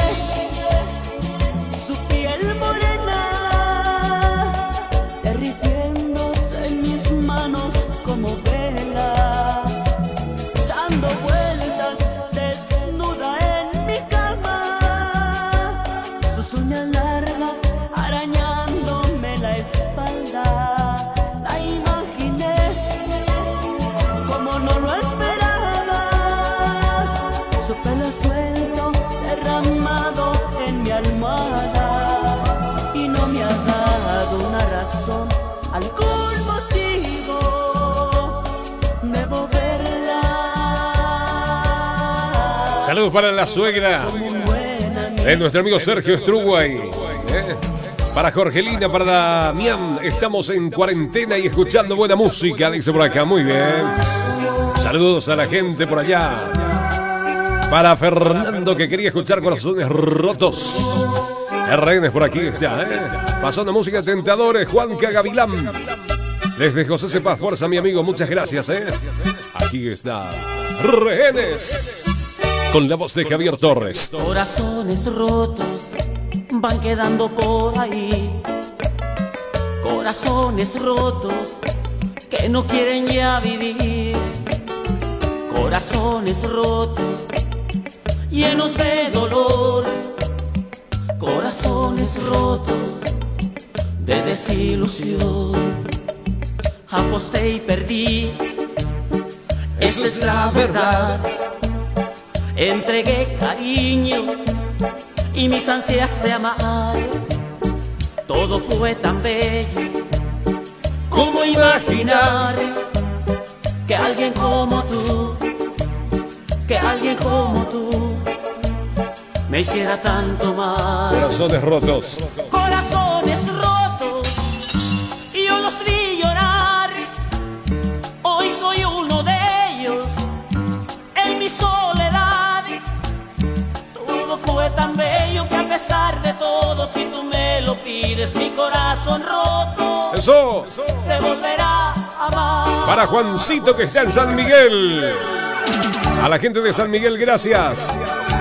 S10: Su piel morena derritiéndose en mis manos como vela, dando vueltas desnuda en mi cama, sus uñas largas arañándome la espalda. La imaginé como no lo esperaba, su pelo suelto derramado en mi almohada, y no me ha dado una razón, algún motivo de moverla.
S5: Saludos para la suegra de nuestro amigo Sergio Struway. ¿eh? Para Jorgelina, para Damián, estamos en cuarentena y escuchando buena música, dice por acá, muy bien. Saludos a la gente por allá. Para Fernando que quería escuchar Corazones Rotos. R N por aquí está, ¿eh? Pasando música Tentadores, Juanca Gavilán. Desde José Sepa Fuerza, mi amigo, muchas gracias, ¿eh? Aquí está Rehenes con la voz de Javier Torres.
S10: Corazones rotos van quedando por ahí. Corazones rotos que no quieren ya vivir. Corazones rotos llenos de dolor. Corazones rotos de desilusión. Aposté y perdí, esa es la verdad. Entregué cariño y mis ansias de amar. Todo fue tan bello. ¿Cómo imaginar que alguien como tú, que alguien como tú me hiciera tanto mal?
S5: Corazones rotos.
S10: Corazones rotos, y yo los vi llorar. Hoy soy uno de ellos, en mi soledad. Todo fue tan bello que a pesar de todo, si tú me lo pides, mi corazón roto,
S5: eso
S10: te volverá a amar.
S5: Para Juancito que está en San Miguel. A la gente de San Miguel, gracias.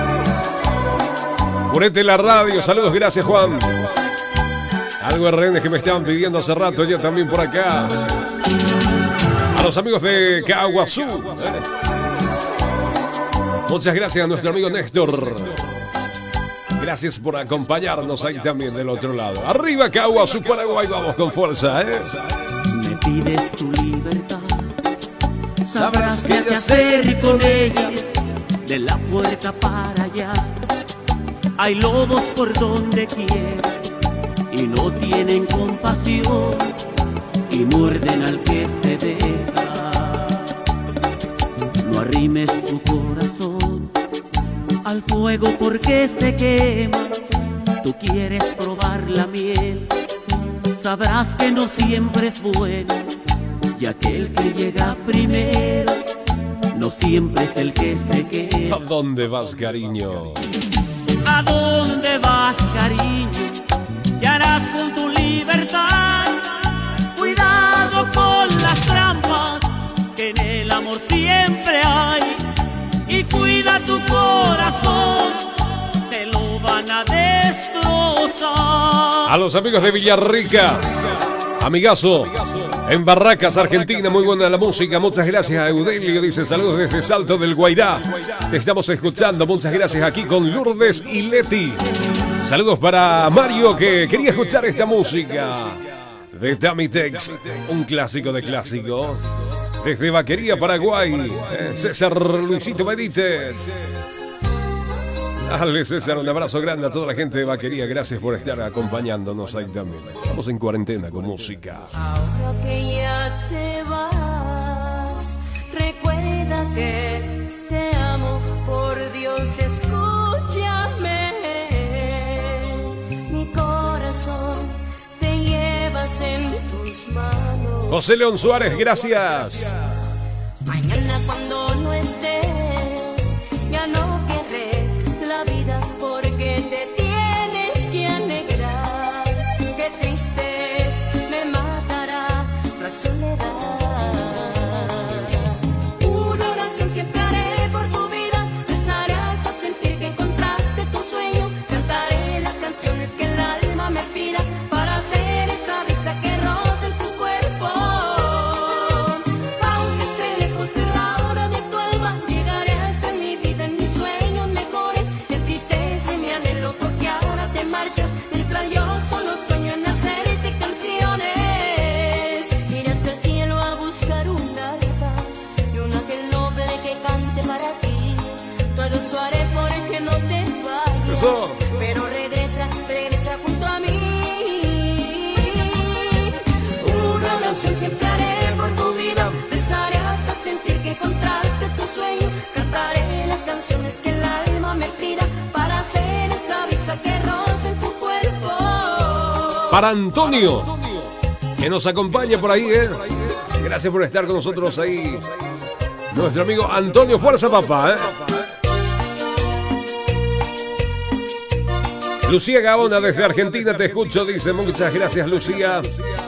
S5: Purete la radio, saludos, gracias Juan. Algo de rehenes que me estaban pidiendo hace rato, ya también por acá. A los amigos de Caguazú, ¿eh? Muchas gracias a nuestro amigo Néstor. Gracias por acompañarnos ahí también del otro lado. Arriba Caguazú, Paraguay, vamos con fuerza, ¿eh?
S10: Me pides tu libertad, sabrás qué te hacer y con ella, de la puerta para allá. Hay lobos por donde quiera y no tienen compasión y muerden al que se deja. No arrimes tu corazón al fuego porque se quema. Tú quieres probar la miel, sabrás que no siempre es bueno, y aquel que llega primero no siempre es el que se queda.
S5: ¿A dónde vas, cariño?
S10: ¿A dónde vas, cariño? ¿Qué harás con tu libertad? Cuidado con las trampas que en el amor siempre hay. Y cuida tu corazón, te lo van a destrozar.
S5: A los amigos de Villarrica, amigazo, en Barracas, Argentina, muy buena la música. Muchas gracias a Eudelio, dice saludos desde Salto del Guairá. Te estamos escuchando, muchas gracias aquí con Lourdes y Leti. Saludos para Mario que quería escuchar esta música de Damitex, un clásico de clásicos. Desde Vaquería, Paraguay, eh, César Luisito Benítez. Dale, César, un abrazo grande a toda la gente de Vaquería. Gracias por estar acompañándonos ahí también. Estamos en cuarentena con música.
S14: Ahora que ya te vas, recuerda que te amo. Por Dios, escúchame. Mi corazón te llevas en tus manos.
S5: José León Suárez, gracias.
S14: Mañana cuando no estés, ya no querré la vida porque te tienes que alegrar. Qué triste es, me matará la soledad. Una oración siempre haré por tu vida, rezaré hasta sentir que encontraste tu sueño. Cantaré las canciones que el alma me pida para hacer esa brisa que roza en tu cuerpo. Aunque esté lejos de la hora de tu alma, llegaré hasta mi vida en mis sueños mejores. Entristece mi anhelo porque ahora te marchas, mientras yo solo sueño en hacerte canciones. Iré hasta el cielo a buscar un alma y un ángel noble que cante para ti. Todo eso haré porque no te vayas.
S5: Eso.
S14: Pero regresa, regresa junto a mí. Una oración siempre haré por tu vida, rezaré hasta sentir que encontraste tu sueño. Cantaré las canciones que el alma me pida para hacer esa brisa que roza en tu cuerpo.
S5: Para Antonio, que nos acompaña por ahí, ¿eh? Gracias por estar con nosotros ahí. Nuestro amigo Antonio, fuerza papá, ¿eh? Lucía Gaona desde Argentina te escucho, dice. Muchas gracias, Lucía.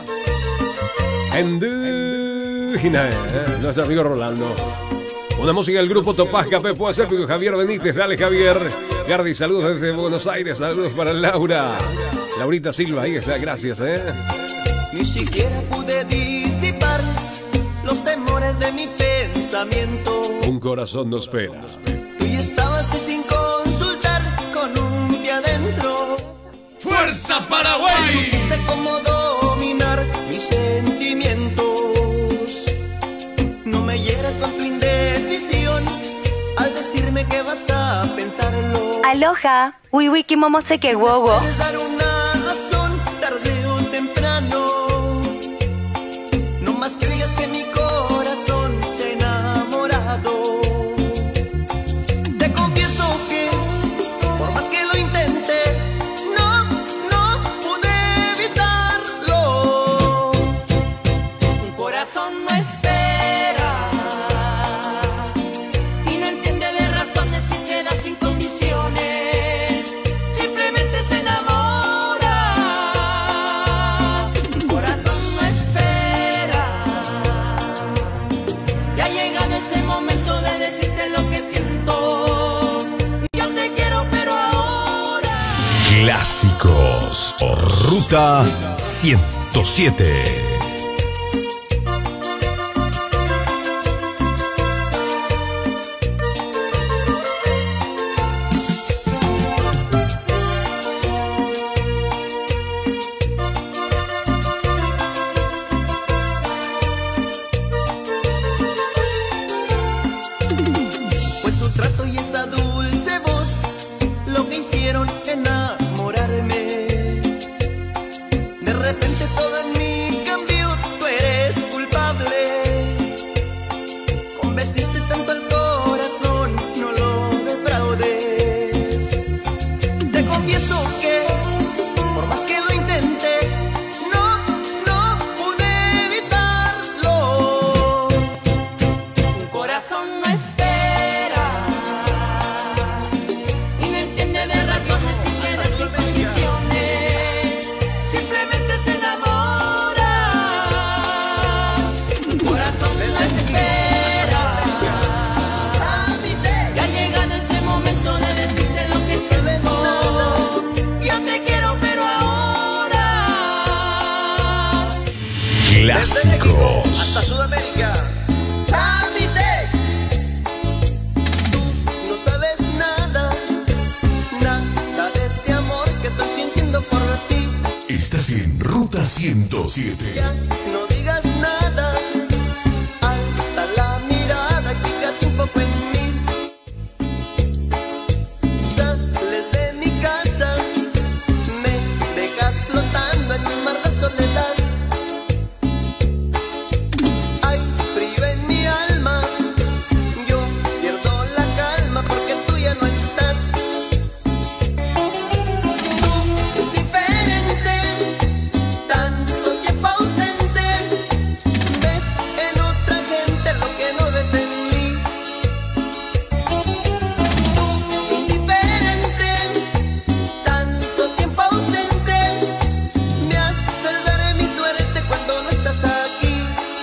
S5: Endúgina, eh, nuestro amigo Rolando. Una música del grupo Topaz Café puede ser porque Javier Benítez. Dale, Javier. Gardi, saludos desde Buenos Aires. Saludos para Laura. Laurita Silva, ahí está. Gracias, eh.
S9: Ni siquiera pude disipar los temores de mi pensamiento.
S5: Un corazón no espera.
S9: Tú ya estabas sin consultar con un pie adentro.
S1: ¡Fuerza Paraguay!
S9: Supiste cómo dominar mis sentimientos. No me hieras con tu indecisión al decirme que vas a pensarlo.
S2: Aloha, wiwiki momoseke wowo.
S9: Puedes dar una razón tarde o temprano. No más que digas que mi corazón se ha enamorado. Te confieso que por más que lo intenté, no, no pude evitarlo.
S14: Un corazón no espera y no entiende de razones si se da sin condiciones. Simplemente se enamora. Un corazón no espera. Ya llega ese momento de decirte lo que siento. Yo te quiero, pero ahora.
S15: Clásicos. Ruta ciento siete.
S9: Fue tu trato y esa dulce voz lo que hicieron enamorarme. De repente todo en mí cambió, tú eres culpable. Convenciste tanto al corazón, no lo defraudes. Te confieso que por más que lo intenté, no, no pude evitarlo.
S14: Un corazón no espera y no entiende de razones si queda sin condiciones. Simplemente se enamora. Un corazón no espera. Ya llega en ese momento de decirte lo que siento. Yo te quiero, pero ahora.
S15: Clásicos.
S9: Hasta Sudamérica. Amitex. Tú no sabes nada, nada de este amor que estoy sintiendo por ti.
S15: Estás en Ruta ciento siete.
S9: Ya no digas nada, alza la mirada y fíjate un poco en mí. Sales de mi casa, me dejas flotando en un mar de soledad. Hay frío en mi alma, yo pierdo la calma porque tú ya no estás. Tú, indiferente, tanto tiempo ausente, ves en otra gente lo que no ves en mí. Tú, indiferente, tanto tiempo ausente, me haces dar mi suerte cuando no estás aquí.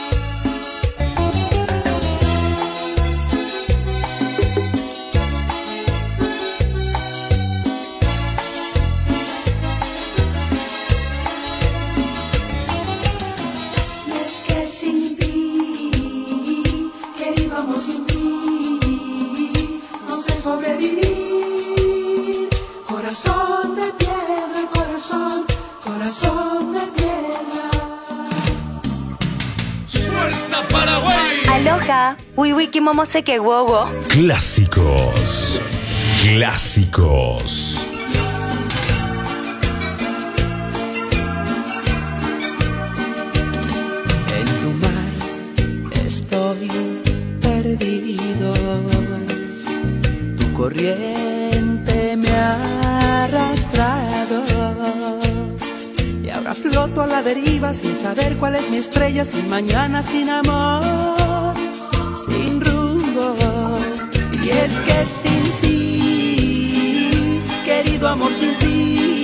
S16: Es que sin ti, querido amor, sin ti, no sé sobrevivir. Corazón de piedra, corazón, corazón de piedra.
S1: ¡Fuerza Paraguay!
S2: Aloha, wiwiki momoseke wowo.
S15: Clásicos. Clásicos.
S9: En tu mar estoy perdido. Tu corriente me ha arrastrado. Y ahora floto a la deriva sin saber cuál es mi estrella, sin mañana, sin amor, sin rumbo. Y es que sin ti, querido amor, sin ti,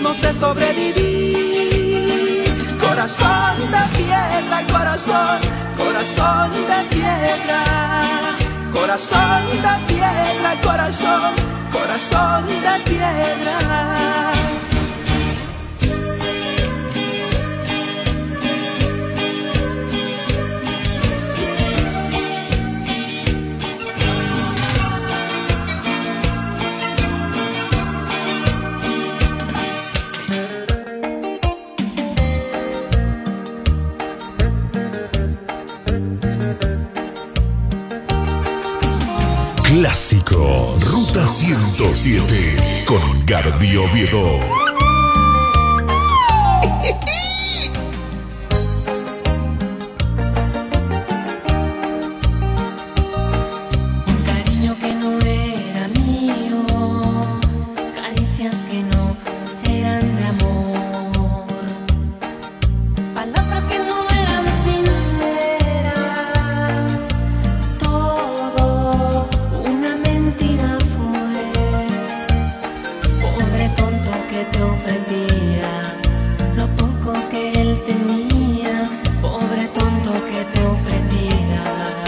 S9: no sé sobrevivir. Corazón de piedra, corazón, corazón de piedra. Corazón de piedra, corazón, corazón de piedra.
S15: Clásico Ruta ciento siete con Gardi Oviedo.
S10: Un cariño que no era mío, caricias que no eran de amor, palabras que no eran sinceras, todo una mentira fue. Pobre tonto que te ofrecía lo poco que él tenía, pobre tonto que te ofrecía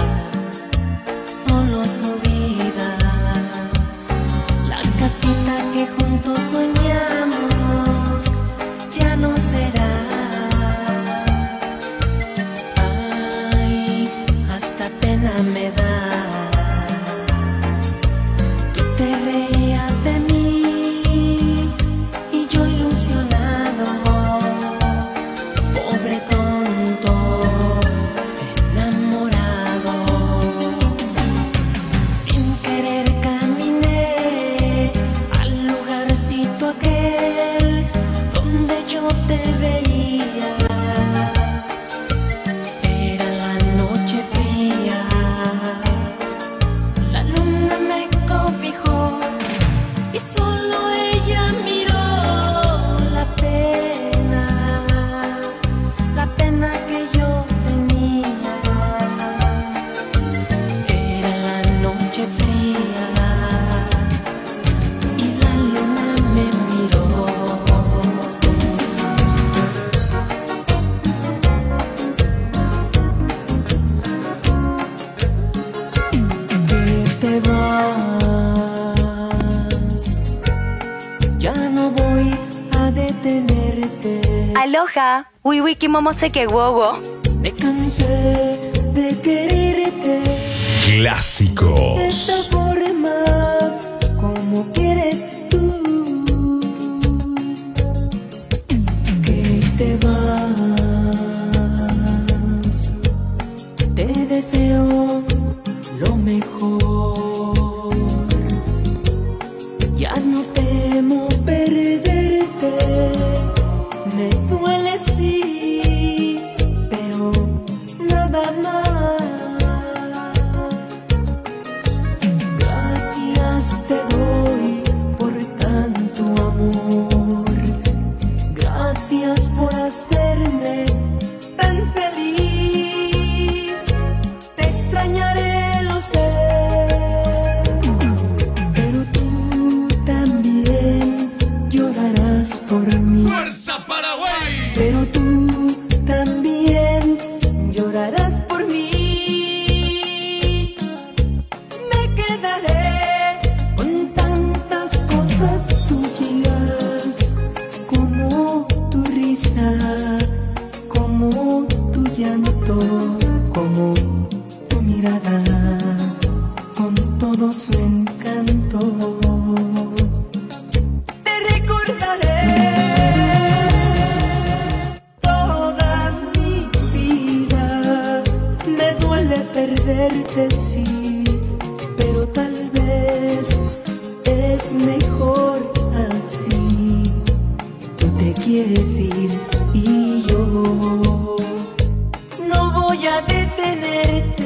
S10: solo su vida. La casita que juntos soñamos ya no será. Ay, hasta pena me da. Tú te reías de mí y yo ilusionado. Pobre tonto, enamorado. Sin querer caminé al lugarcito aquel donde yo te veía. Era la noche fría, la luna me cobijó y solo ella miró la pena, la pena que yo tenía. Era la noche fría y la luna me miró. Que te vas, ya no voy a detenerte.
S2: Aloha, wiwi kimomose que wowo.
S10: Me cansé de quererte de esta
S15: Clásicos.
S10: forma como quieres tú. Que te vas, te deseo lo mejor. Ya no temo perderte, me duele sí, pero nada más. Gracias te doy por tanto amor, gracias por hacerme tan feliz. Te extrañaré, lo sé, pero tú también llorarás por mí.
S1: ¡Fuerza Paraguay!
S10: Pero tú también llorarás por mí. Me quedaré con tantas cosas tuyas, como tu risa, como tu llanto, como tu mirada, con todo su encanto. Te recordaré toda mi vida. Me duele perderte, sí, pero tal vez es mejor así. Tú te quieres ir y yo no voy a detenerte.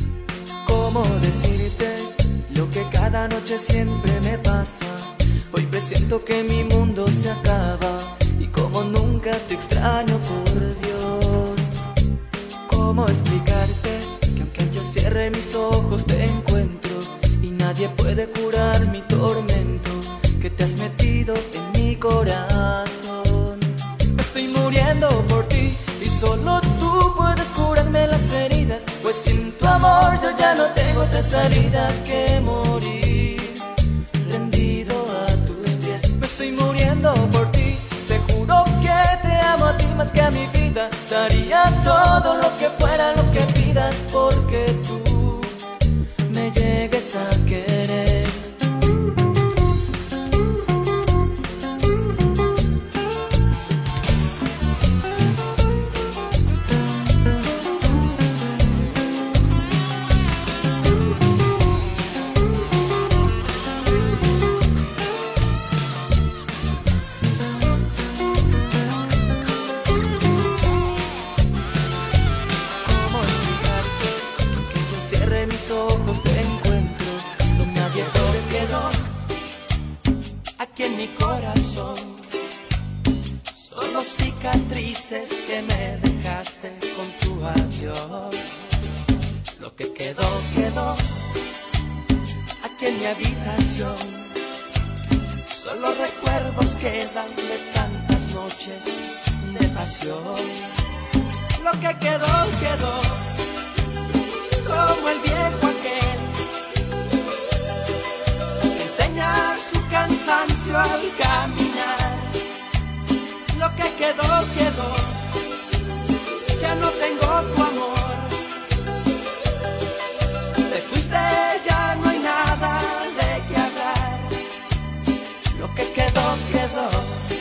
S9: ¿Cómo decirte lo que cada noche siempre me pasa? Hoy Siento que mi mundo se acaba y como nunca te extraño, por Dios. ¿Cómo explicarte que aunque yo cierre mis ojos te encuentro y nadie puede curar mi tormento que te has metido en mi corazón? Estoy muriendo por ti y solo tú puedes curarme las heridas, pues sin tu amor yo ya no tengo otra salida que morir rendido a Estoy muriendo por ti, te juro que te amo a ti más que a mi vida. Daría todo lo que fuera, lo que pidas, porque tú me llegues a querer. Aquí en mi corazón solo cicatrices que me dejaste con tu adiós. Lo que quedó, quedó aquí en mi habitación. Solo recuerdos quedan de tantas noches de pasión. Lo que quedó, quedó como el viejo aquel que enseña su cansancio al caminar. Lo que quedó, quedó, ya no tengo tu amor. Te fuiste, ya no hay nada de qué hablar. Lo que quedó, quedó.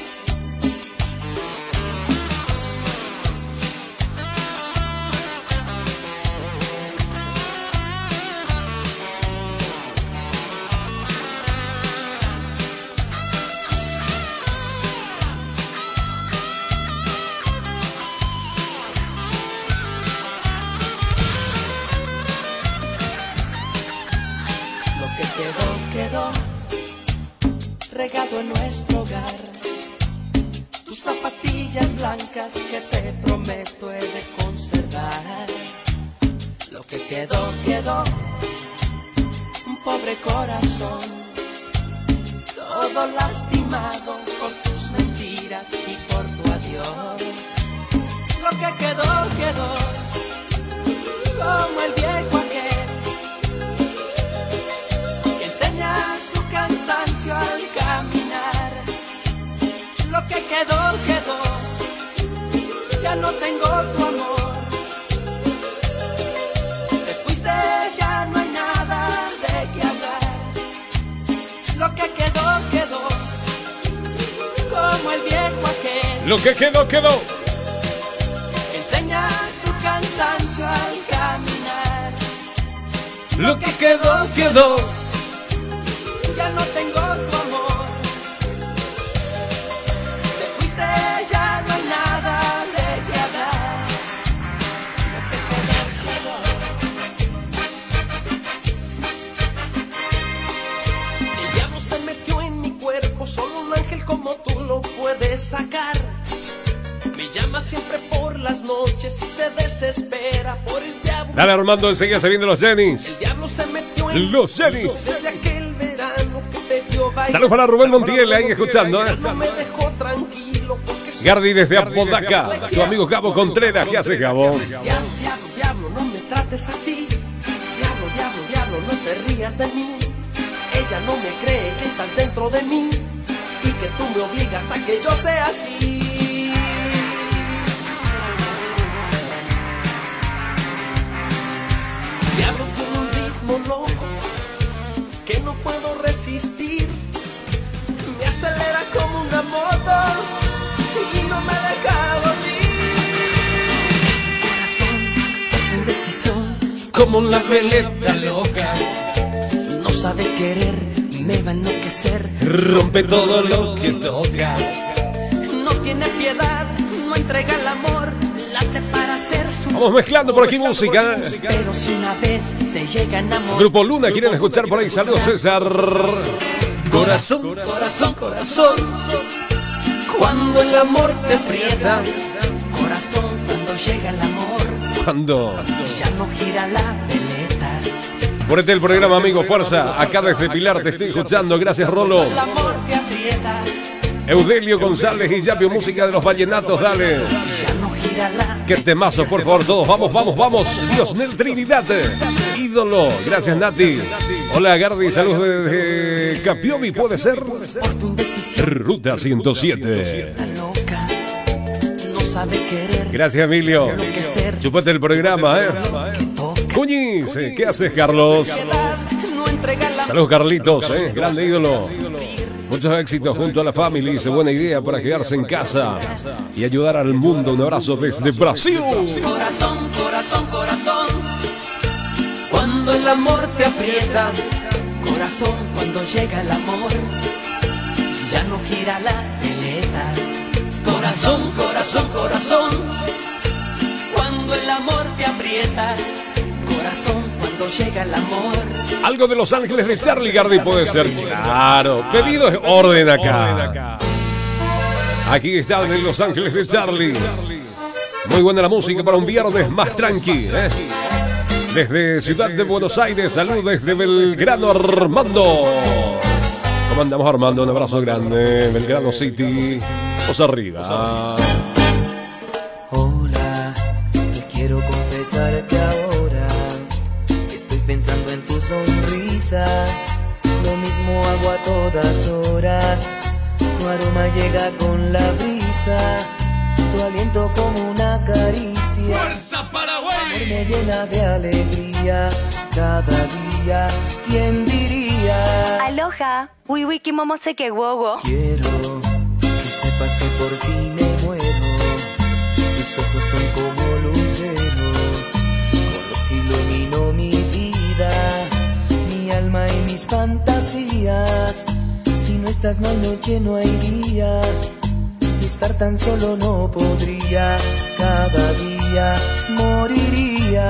S9: Quedó regado en nuestro hogar, tus zapatillas blancas que te prometo he de conservar. Lo que quedó, quedó, un pobre corazón, todo lastimado por tus mentiras y por tu adiós. Lo que quedó, quedó, como el viejo aquel su cansancio al caminar. Lo que quedó, quedó, ya no tengo tu amor. Te fuiste, ya no hay nada de qué hablar. Lo que quedó, quedó, como el viejo aquel.
S5: Lo que quedó, quedó.
S9: Enseña su cansancio al caminar.
S5: Lo que quedó, quedó.
S9: Ya no tengo tu amor. Te fuiste, ya no hay nada de qué hablar. Lo que quedó, quedó. El diablo se metió en mi cuerpo, solo un ángel como tú lo puedes sacar. Me llama siempre por las noches y se desespera por el diablo.
S5: Dale, Armando, enseguida se vienen los Jennings.
S9: El diablo se metió en
S5: los Jennings.
S9: Desde aquel verano que te dio bailar.
S5: Saludos para Rubén Montiel, ahí escuchando, ¿eh?
S9: No me dejó tranquilo porque
S5: Gardi desde Apodaca, tu amigo Gabo Contreras. ¿Qué hace, Gabo?
S9: Diablo, diablo, diablo, no me trates así. Diablo, diablo, diablo, no te rías de mí. Ella no me cree que estás dentro de mí y que tú me obligas a que yo sea así. Diablo tiene un ritmo loco que no puedo resistir. Me acelera como una moto y no me deja dormir. Tu corazón, tu indecisión,
S1: como la veleta loca.
S9: no sabe querer y me va a enloquecer.
S1: Rompe todo lo que toca.
S9: No tiene piedad, no entrega el amor, late para
S6: hacer su
S5: Vamos mezclando por aquí música.
S6: pero si una vez se llega a enamorar.
S5: Grupo Luna, quieren escuchar por ahí. Saludos, César.
S6: Corazón, corazón, corazón, cuando el amor te aprieta. Corazón, cuando llega el amor,
S5: Cuando.
S6: ya no gira la peleta.
S5: Ponete el programa, amigo, fuerza. Acá desde Pilar te estoy escuchando. Gracias, Rolo.
S6: El amor te aprieta.
S5: Eudelio González y Yapio, música de los vallenatos, dale.
S6: Ya no gira la.
S5: Qué temazo, por favor, todos. Vamos, vamos, vamos. Dios Nel Trinidad. Ídolo. Gracias, Nati. Hola, Gardi. Saludos desde Capiovi, ¿puede ser? Ruta ciento siete.
S6: No sabe querer.
S5: Gracias, Emilio. Chupate el programa, ¿eh? Cuñiz, ¿qué haces, Carlos? Saludos, Carlitos, ¿eh? Grande ídolo. Muchos éxitos junto a la familia. Dice, buena idea para quedarse en casa y ayudar al mundo. Un abrazo desde Brasil.
S6: Corazón, corazón, corazón, cuando el amor te aprieta. Corazón, cuando llega el amor, ya no gira la peleta. Corazón, corazón, corazón, cuando el amor te aprieta. Corazón, cuando llega el amor.
S5: Algo de Los Ángeles de Charlie, Gardi, puede ser. Claro, pedido es orden acá. Aquí está de Los Ángeles de Charlie. Muy buena la música para un viernes más tranqui, ¿eh? Desde Ciudad de Buenos Aires, saludos desde Belgrano, Armando. ¿Cómo andamos, Armando? Un abrazo grande. Belgrano City. Vamos arriba.
S12: Hola, te quiero confesarte ahora. Estoy pensando en tu sonrisa. Lo mismo hago a todas horas. Tu aroma llega con la brisa. Tu aliento como una caricia.
S1: ¡Fuerza Paraguay!
S12: Me llena de alegría cada día. ¿Quién diría?
S2: Aloha, wiwiki momoseke wowo.
S12: Quiero que sepas que por ti me muero. Tus ojos son como luceros con los que ilumino mi vida, mi alma y mis fantasías. Si no estás no hay noche, no hay día. Estar tan solo no podría, cada día moriría.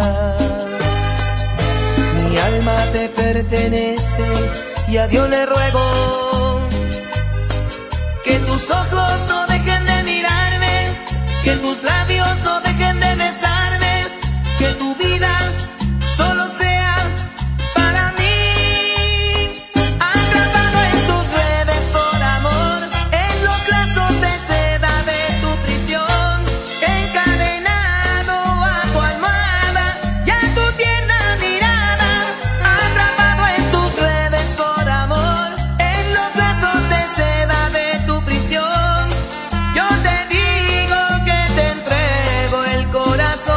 S12: Mi alma te pertenece y a Dios le ruego que tus ojos no dejen de mirarme, que tus labios no dejen de besarme, que tu vida solo sea para mí. Atrapado en tus redes por amor, en los lazos de seda de tu prisión, encadenado a tu almohada y a tu tierna mirada. Atrapado en tus redes por amor, en los lazos de seda de tu prisión, yo te digo que te entrego el corazón.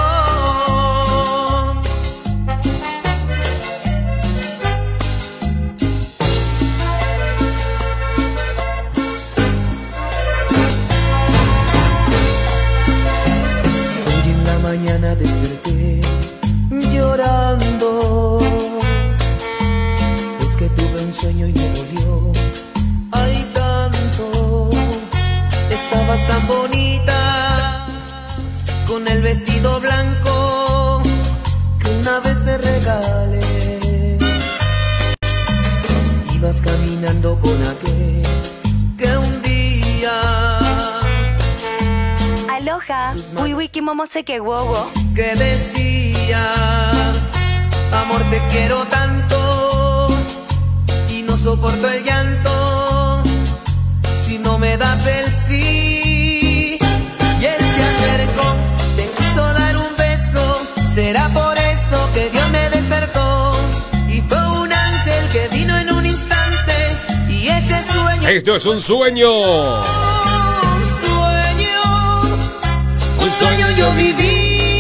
S12: Hoy en la mañana desperté llorando. Es que tuve un sueño y me dolió. Ay, tanto. Estabas tan bonita con el vestido blanco que una vez te regalé. Ibas caminando con aquel que un día
S2: Aloha, wiwiki momoseke wowo.
S12: que decía, amor te quiero tanto y no soporto el llanto si no me das el sí. Y él se acercó, te quiso dar un beso, será por eso que Dios me despertó y fue un ángel que vino en un instante y ese sueño.
S5: Esto es un sueño.
S12: Un sueño, un sueño yo viví.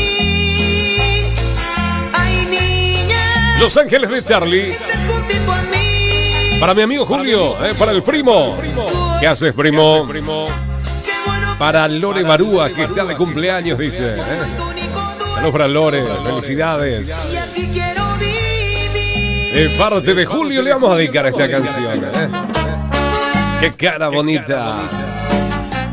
S12: Ay, niña,
S5: Los Ángeles de Charlie.
S12: juntito a mí.
S5: Para mi amigo Julio, eh, para el primo. ¿Qué haces, primo? Para Lore Barúa, que está de cumpleaños, dice. eh. Saludos para Lore, felicidades.
S12: Así quiero vivir.
S5: De parte de Julio le vamos a dedicar esta canción. eh. Qué cara bonita.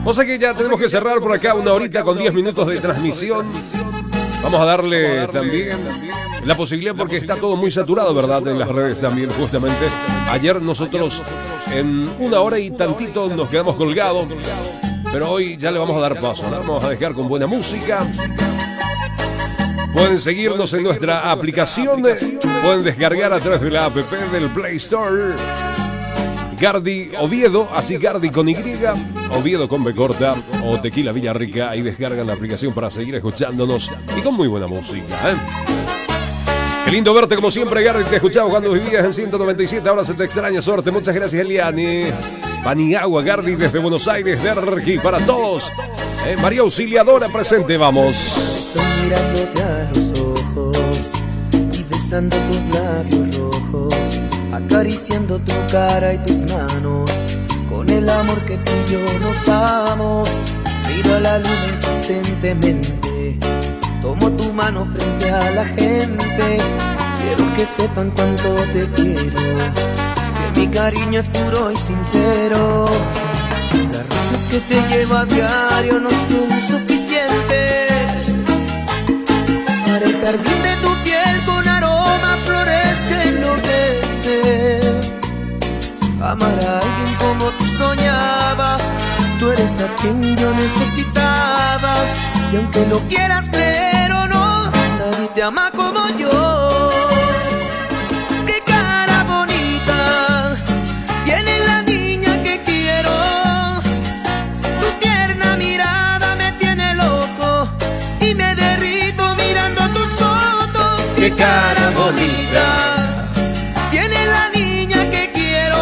S5: O sea que ya tenemos que cerrar por acá una horita con diez minutos de transmisión. Vamos a darle también la posibilidad porque está todo muy saturado, ¿verdad? En las redes también, justamente. Ayer nosotros en una hora y tantito nos quedamos colgados. Pero hoy ya le vamos a dar paso, ¿no? Vamos a dejar con buena música. Pueden seguirnos en nuestra aplicación. Pueden descargar a través de la app del Play Store. Gardi Oviedo, así Gardi con Y, Oviedo con B corta o Tequila Villarrica. Ahí descargan la aplicación para seguir escuchándonos y con muy buena música, ¿eh? Qué lindo verte como siempre, Gardi. Te escuchaba cuando vivías en ciento noventa y siete, ahora se te extraña, suerte. Muchas gracias, Eliani. Paniagua, Gardi desde Buenos Aires, Derqui para todos. Eh, María Auxiliadora presente, vamos.
S17: Estoy mirándote a los ojos y besando tus labios rojos, acariciando tu cara y tus manos, con el amor que tú y yo nos damos. Miro a la luna insistentemente, tomo tu mano frente a la gente. Quiero que sepan cuánto te quiero, que mi cariño es puro y sincero. Las rosas que te llevo a diario no son suficientes para el jardín de tu piel con aroma a flores que enloquecen. Amar a alguien como tú soñaba, tú eres a quien yo necesitaba. Y aunque lo quieras creer o no, nadie te ama como yo. Qué cara bonita tiene la niña que quiero. Tu tierna mirada me tiene loco y me derrito mirando tus fotos. Qué cara bonita tiene la niña que quiero.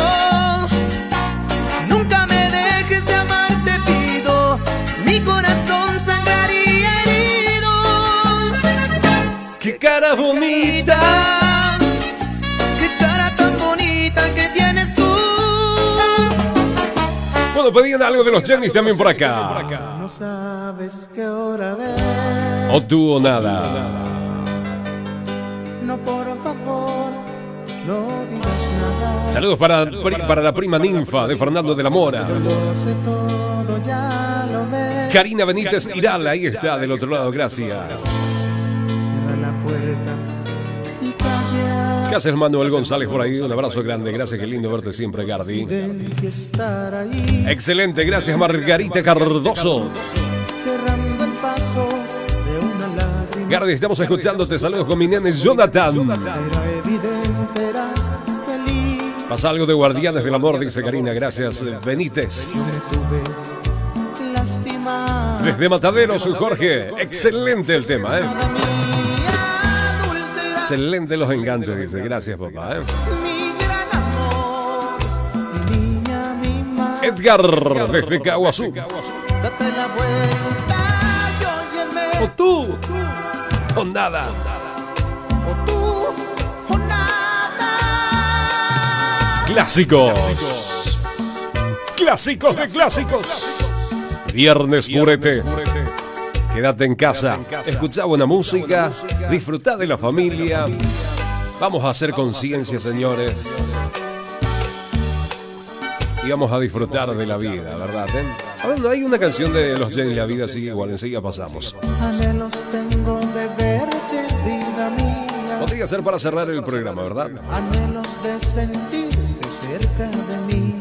S17: Nunca me dejes de amar, te pido. Mi corazón sangraría herido.
S5: Qué cara bonita,
S17: qué cara tan bonita que tienes tú.
S5: Bueno, pedían algo de los Jennys también por acá.
S13: No sabes qué hora ves.
S5: O tú o nada.
S13: No, por favor, no digas nada.
S5: Saludos para, para la prima ninfa de Fernando de la Mora.
S13: Yo lo sé todo, ya lo ves.
S5: Karina Benítez Iral, ahí está del otro lado, gracias.
S13: Cierra la puerta y calla.
S5: ¿Qué haces, Manuel González por ahí? Un abrazo grande, gracias, qué lindo verte siempre, Gardi. Excelente, gracias, Margarita Cardoso.
S13: Cerrando el paso de una lágrima.
S5: Gardi, estamos escuchándote, saludos con mi nene Jonathan.
S13: Era evidente, eras feliz.
S5: Pasa algo de Guardianes del Amor, dice Karina, gracias, Benítez. Desde Mataderos, Jorge, excelente el tema, ¿eh? Excelente los enganches, dice, gracias, papá, ¿eh? Edgar, desde Caguazú. O tú, o nada. Clásicos. Clásicos de clásicos. Viernes Purete. Quédate en casa, escucha buena música, disfruta de la familia. Vamos a hacer conciencia, señores. Y vamos a disfrutar de la vida, ¿verdad? ¿Eh? Ahora no hay una canción de los Jennys, la vida sigue igual, enseguida pasamos.
S13: Anhelos tengo de verte, vida mía.
S5: Podría ser para cerrar el programa, ¿verdad?
S13: Anhelos de sentirte cerca de mí.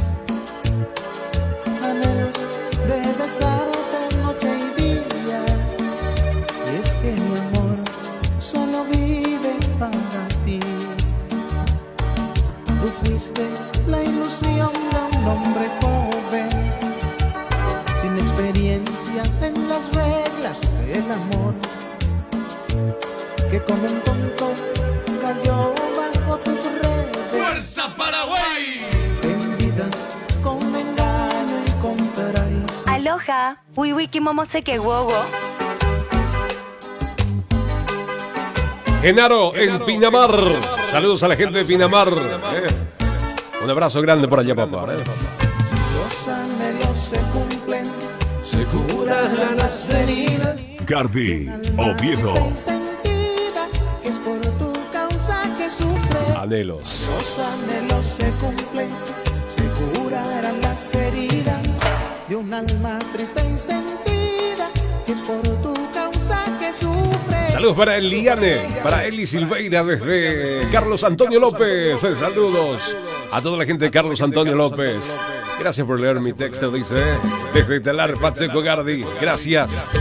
S13: Anhelos de besarte noche y día. Y es que mi amor solo vive para ti. Tú fuiste la ilusión de un hombre joven, sin experiencia en las reglas del amor, que como un tonto cayó bajo tus redes.
S1: ¡Fuerza Paraguay!
S13: En vidas con engaño y con traición.
S2: Aloha, wiwiki momoseke wowo.
S5: Genaro en Pinamar. Saludos a la gente de Pinamar. ¿eh? Un abrazo grande por allá, papá. ¿eh?
S13: Los anhelos se cumplen, se curan las heridas.
S15: Gardi Oviedo.
S13: Es por tu causa que sufre.
S5: Anhelos.
S13: Los anhelos se cumplen, se curarán las heridas de un un alma triste y sentida, que es por tu causa que sufre.
S5: Saludos para Eliane, para Eli Silveira desde Carlos Antonio López. Saludos a toda la gente de Carlos Antonio López. Gracias por leer mi texto, dice, desde Telar Pacheco Gardi. Gracias.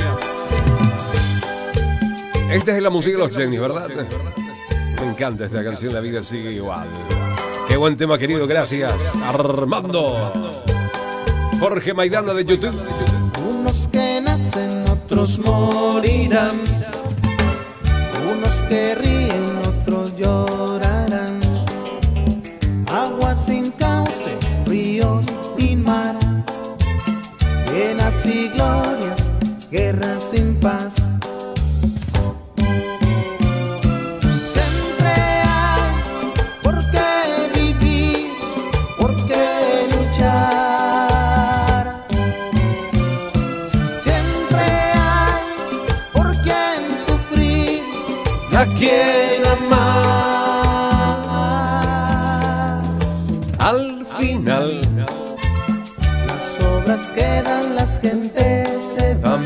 S5: Esta es la música de los Genios, ¿verdad? Me encanta esta canción, La vida sigue igual. Qué buen tema, querido, gracias. Armando. Jorge Maidana de YouTube.
S13: Unos que nacen, otros morirán. Unos que ríen, otros llorarán. Agua sin cauce, ríos sin mar. Penas y glorias, guerras sin paz.
S5: ¿A quién amar? Al final
S13: las obras quedan, las gentes se van.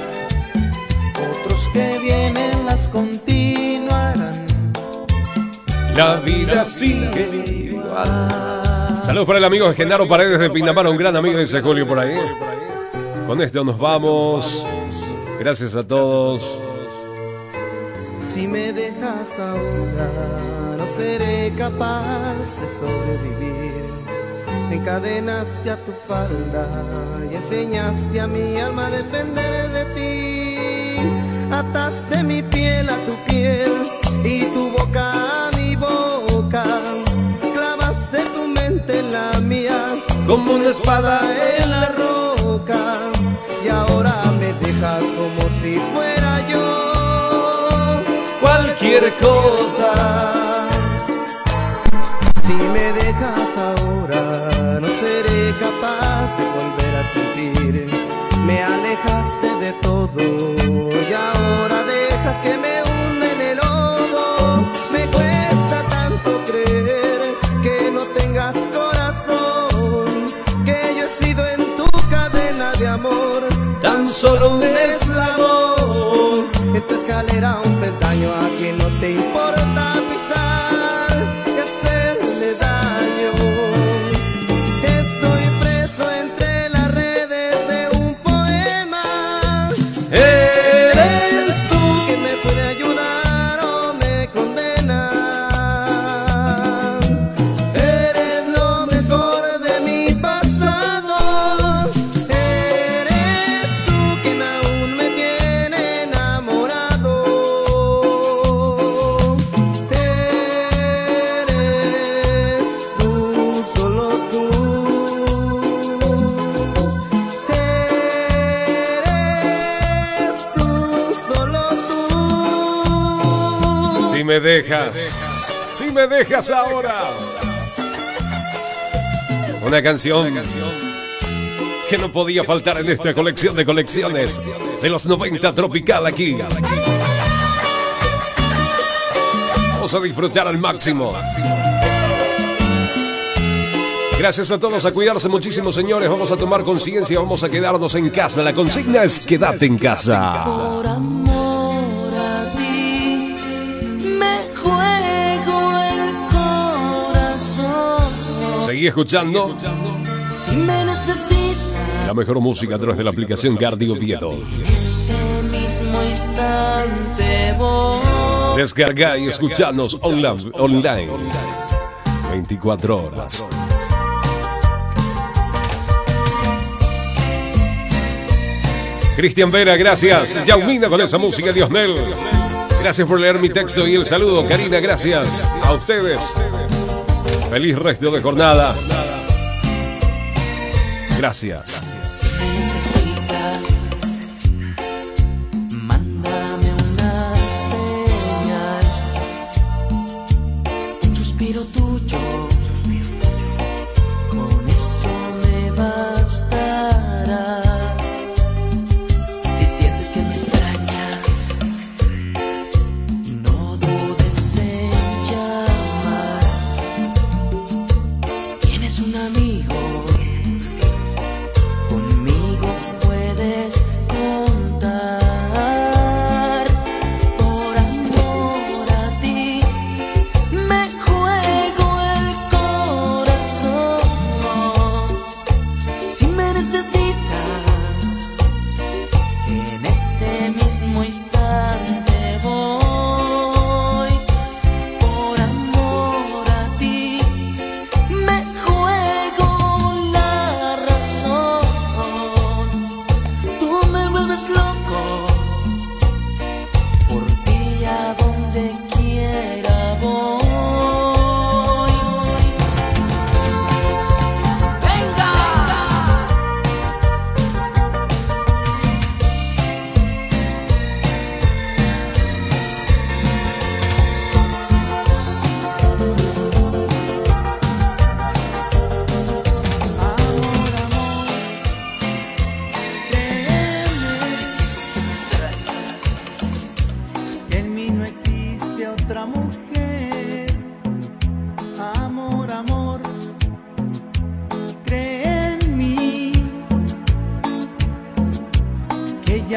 S13: Otros que vienen las continuarán.
S5: La vida sigue igual. Saludos para el amigo Genaro Paredes de Pinamar, un gran amigo de ese Julio por ahí. Con esto nos vamos. Gracias a todos.
S4: Si me dejas ahora, no seré capaz de sobrevivir. Me encadenaste a tu falda y enseñaste a mi alma a depender de ti. Ataste mi piel a tu piel y tu boca a mi boca. Clavaste tu mente en la mía como una espada en la roca. Y ahora me dejas como si fuera yo cualquier cosa. Si me dejas ahora, no seré capaz de volver a sentir. Me alejaste de todo y ahora dejas que me hunda en el lodo. Me cuesta tanto creer que no tengas corazón, que yo he sido en tu cadena de amor tan solo un eslabón. En tu escalera un peldaño a quien no te importa pisar y hacerle daño. Estoy preso entre las redes de un poema. Eres tú que me puede ayudar o me condena. Eres lo mejor de mi pasado. Eres tú quien aún me tiene enamorado. Eres tú, solo tú. Eres tú, solo tú.
S5: Si me dejas, si me dejas ahora. Una canción que no podía faltar en esta colección de colecciones de los noventa tropical aquí. Vamos a disfrutar al máximo. Gracias a todos, a cuidarse muchísimo, señores. Vamos a tomar conciencia, vamos a quedarnos en casa. La consigna es quédate en casa.
S12: Por amor a ti, me juego el corazón.
S5: Seguí escuchando
S12: Si me necesitas,
S5: la mejor música a través de la aplicación Gardi Oviedo.
S12: este mismo instante voy.
S5: Descarga y escuchanos online, online veinticuatro horas. Cristian Vera, gracias. Yaumina con esa música, Diosnel. Gracias por leer mi texto y el saludo. Karina, gracias a ustedes. Feliz resto de jornada. Gracias.
S12: Si necesitas, mándame una señal, un suspiro tuyo, con eso me bastará. Si sientes que me extrañas, no dudes en llamar. Tienes un amigo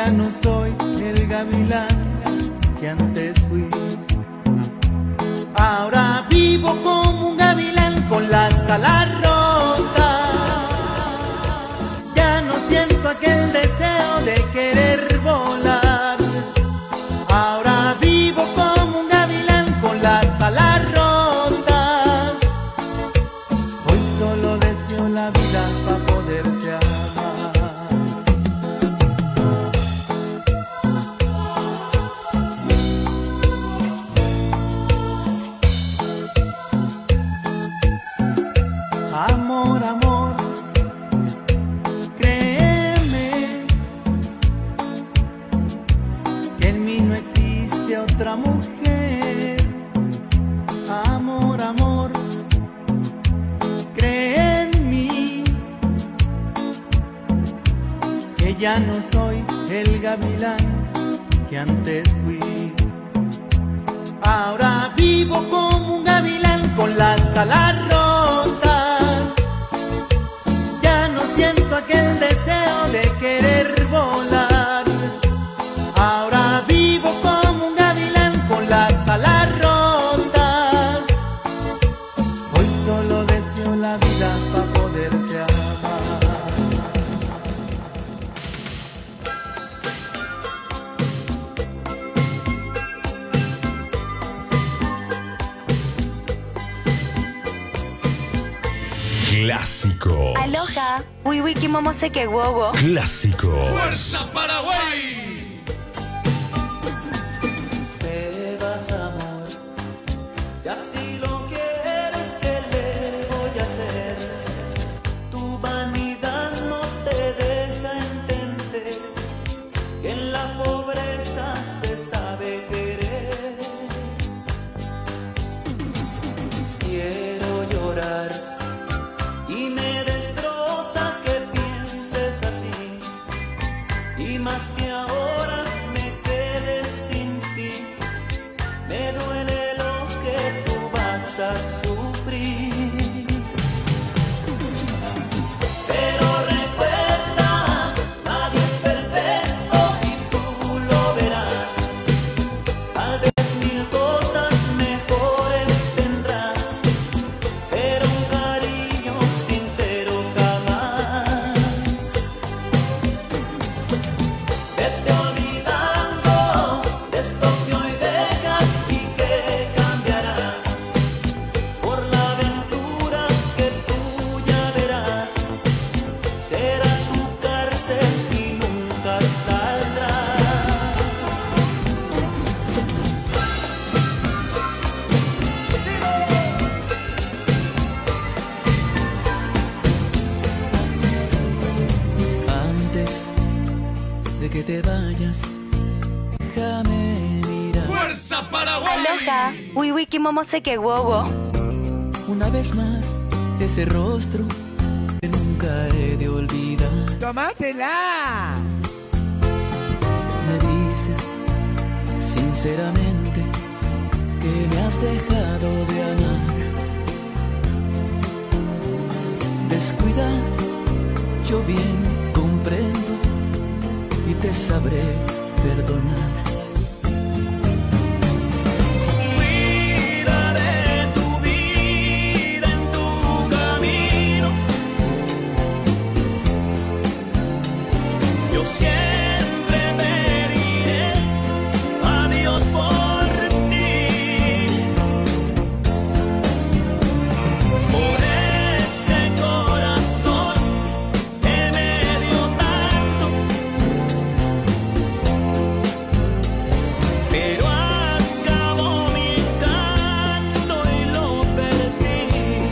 S13: ya no soy el gavilán que antes fui. Ahora vivo como un gavilán con las alas rotas. Ya no siento aquel deseo de querer volar. Ahora vivo como un gavilán con las alas rotas. Hoy solo deseo la vida para poderte amar. Amor, amor, créeme que en mí no existe otra mujer. Amor, amor, cree en mí que ya no soy el gavilán que antes fui. Ahora vivo como un gavilán con las alas rotas. Ya no siento aquel deseo de querer volar. Ahora vivo como un gavilán con las alas rotas. Hoy solo deseo la vida para poderte amar.
S15: Clásicos.
S2: Aloha, wiwiki momoseke wowo.
S15: Clásicos.
S1: ¡Fuerza Paraguay!
S9: Te vas, amor, si así lo quieres, ¿qué le voy a hacer? Tu vanidad no te deja entender que en la pobreza se sabe querer. Quiero llorar y me destroza que pienses así. Y más que ahora me quedes sin ti, me duele lo que tú vas a sufrir. Pero recuerda, nadie es perfecto y tú lo verás. Tal vez mil cosas mejores tendrás, pero un cariño sincero jamás. Vete olvidando de esto que hoy dejas y que cambiarás por la aventura que tú ya verás. Será tu cárcel y nunca saldrás. Antes de que te vayas, déjame mirar
S1: ¡Fuerza Paraguay!
S2: Aloha, wiwiki momoseke wowo.
S9: una vez más ese rostro que nunca he de olvidar.
S3: ¡Tómatela!
S9: Me dices sinceramente que me has dejado de amar. Descuida, yo bien comprendo y te sabré perdonar. Cuida de tu vida en tu camino. Yo siempre pediré a Dios por ti, por ese corazón que me dio tanto, pero acabó mi canto y lo perdí.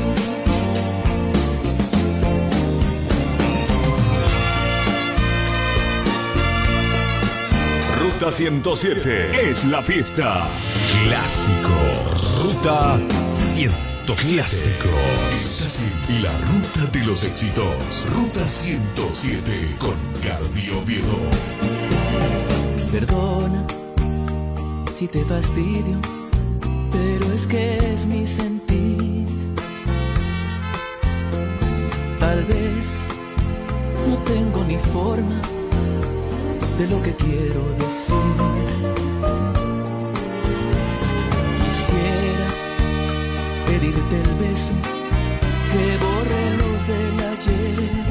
S15: Ruta ciento siete es la fiesta. Clásicos. Ruta ciento siete. Clásicos. La ruta de los éxitos. Ruta ciento siete con Gardi Oviedo.
S9: Perdona si te fastidio, pero es que es mi sentir. Tal vez no tengo ni forma
S6: de lo que quiero decir. Quisiera pedirte el beso que borre los del ayer,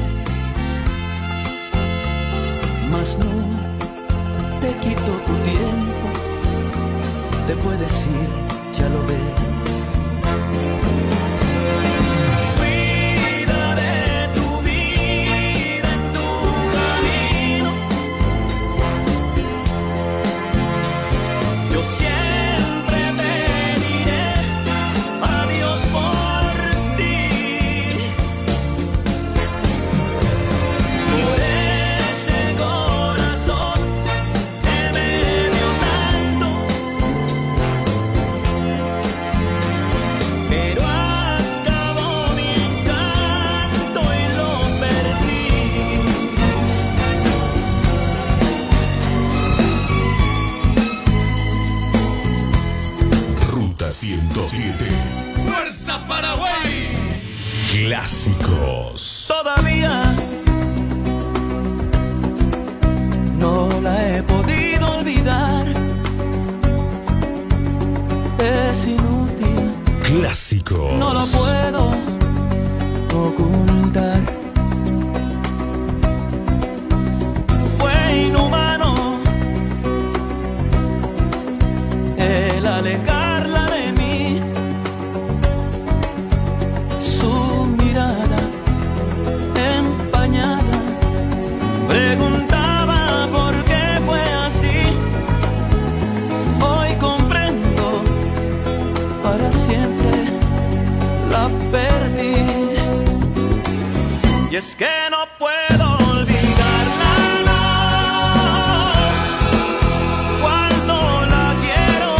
S6: mas no te quito tu tiempo, te puedes ir, ya lo ves.
S15: ciento siete.
S1: ¡Fuerza Paraguay!
S15: Clásicos.
S6: Todavía no la he podido olvidar. Es inútil.
S15: Clásicos.
S6: No lo puedo ocultar. Fue inhumano el alejarla de mí. Su mirada empañada preguntaba por qué fue así. Hoy comprendo, para siempre la perdí. Y es que no puedo olvidarla, no. Cuando la quiero,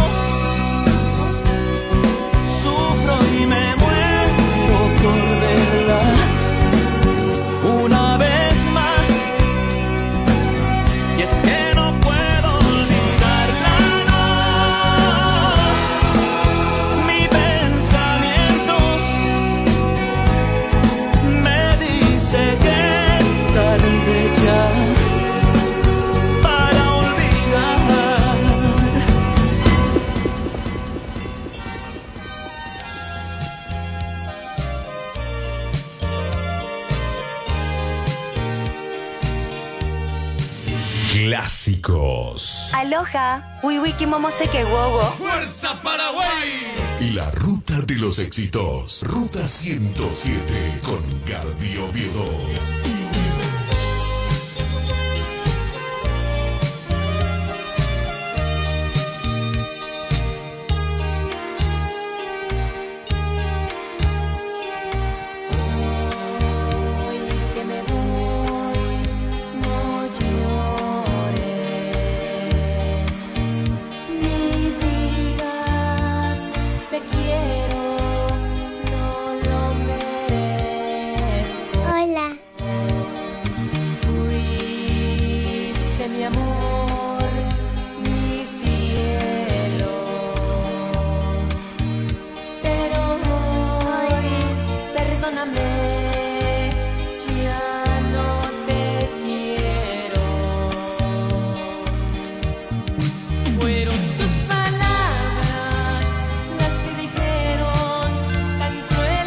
S6: sufro y me muero por verla una vez más. Y es que no puedo olvidarla, no. Mi pensamiento me dice que es tarde ya para olvidar.
S15: Clásicos.
S2: Aloha, wiwiki momoseke wowo.
S1: ¡Fuerza Paraguay!
S15: La ruta de los éxitos. Ruta ciento siete con Gaby Oviedo.
S14: Que me voy, no llores, ni digas te quiero, no lo merezco. Hola. Fuiste mi amor, mi cielo, pero hoy, perdóname. Ya no te quiero. Fueron tus palabras las que dijeron tan cruel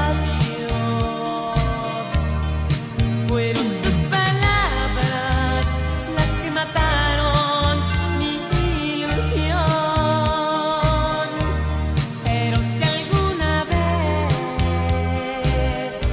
S14: adiós. Fueron tus palabras las que mataron mi ilusión. Pero si alguna vez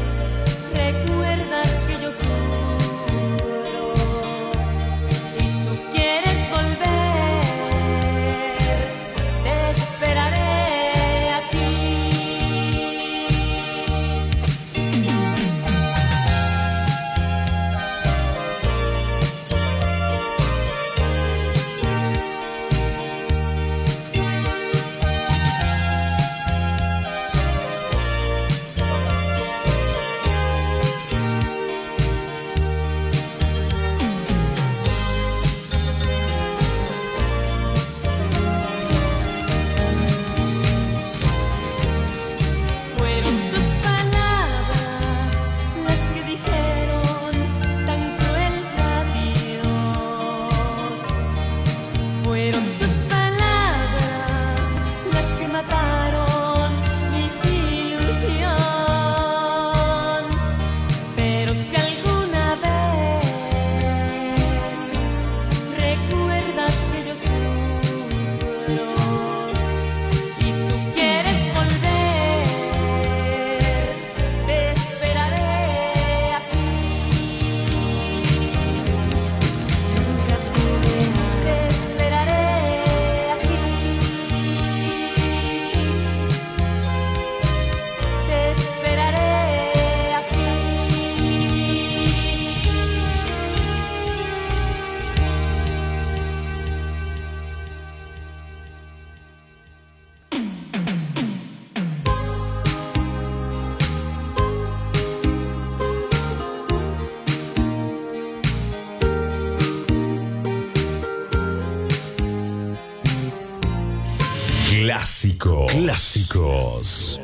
S15: Clásico. Clásicos.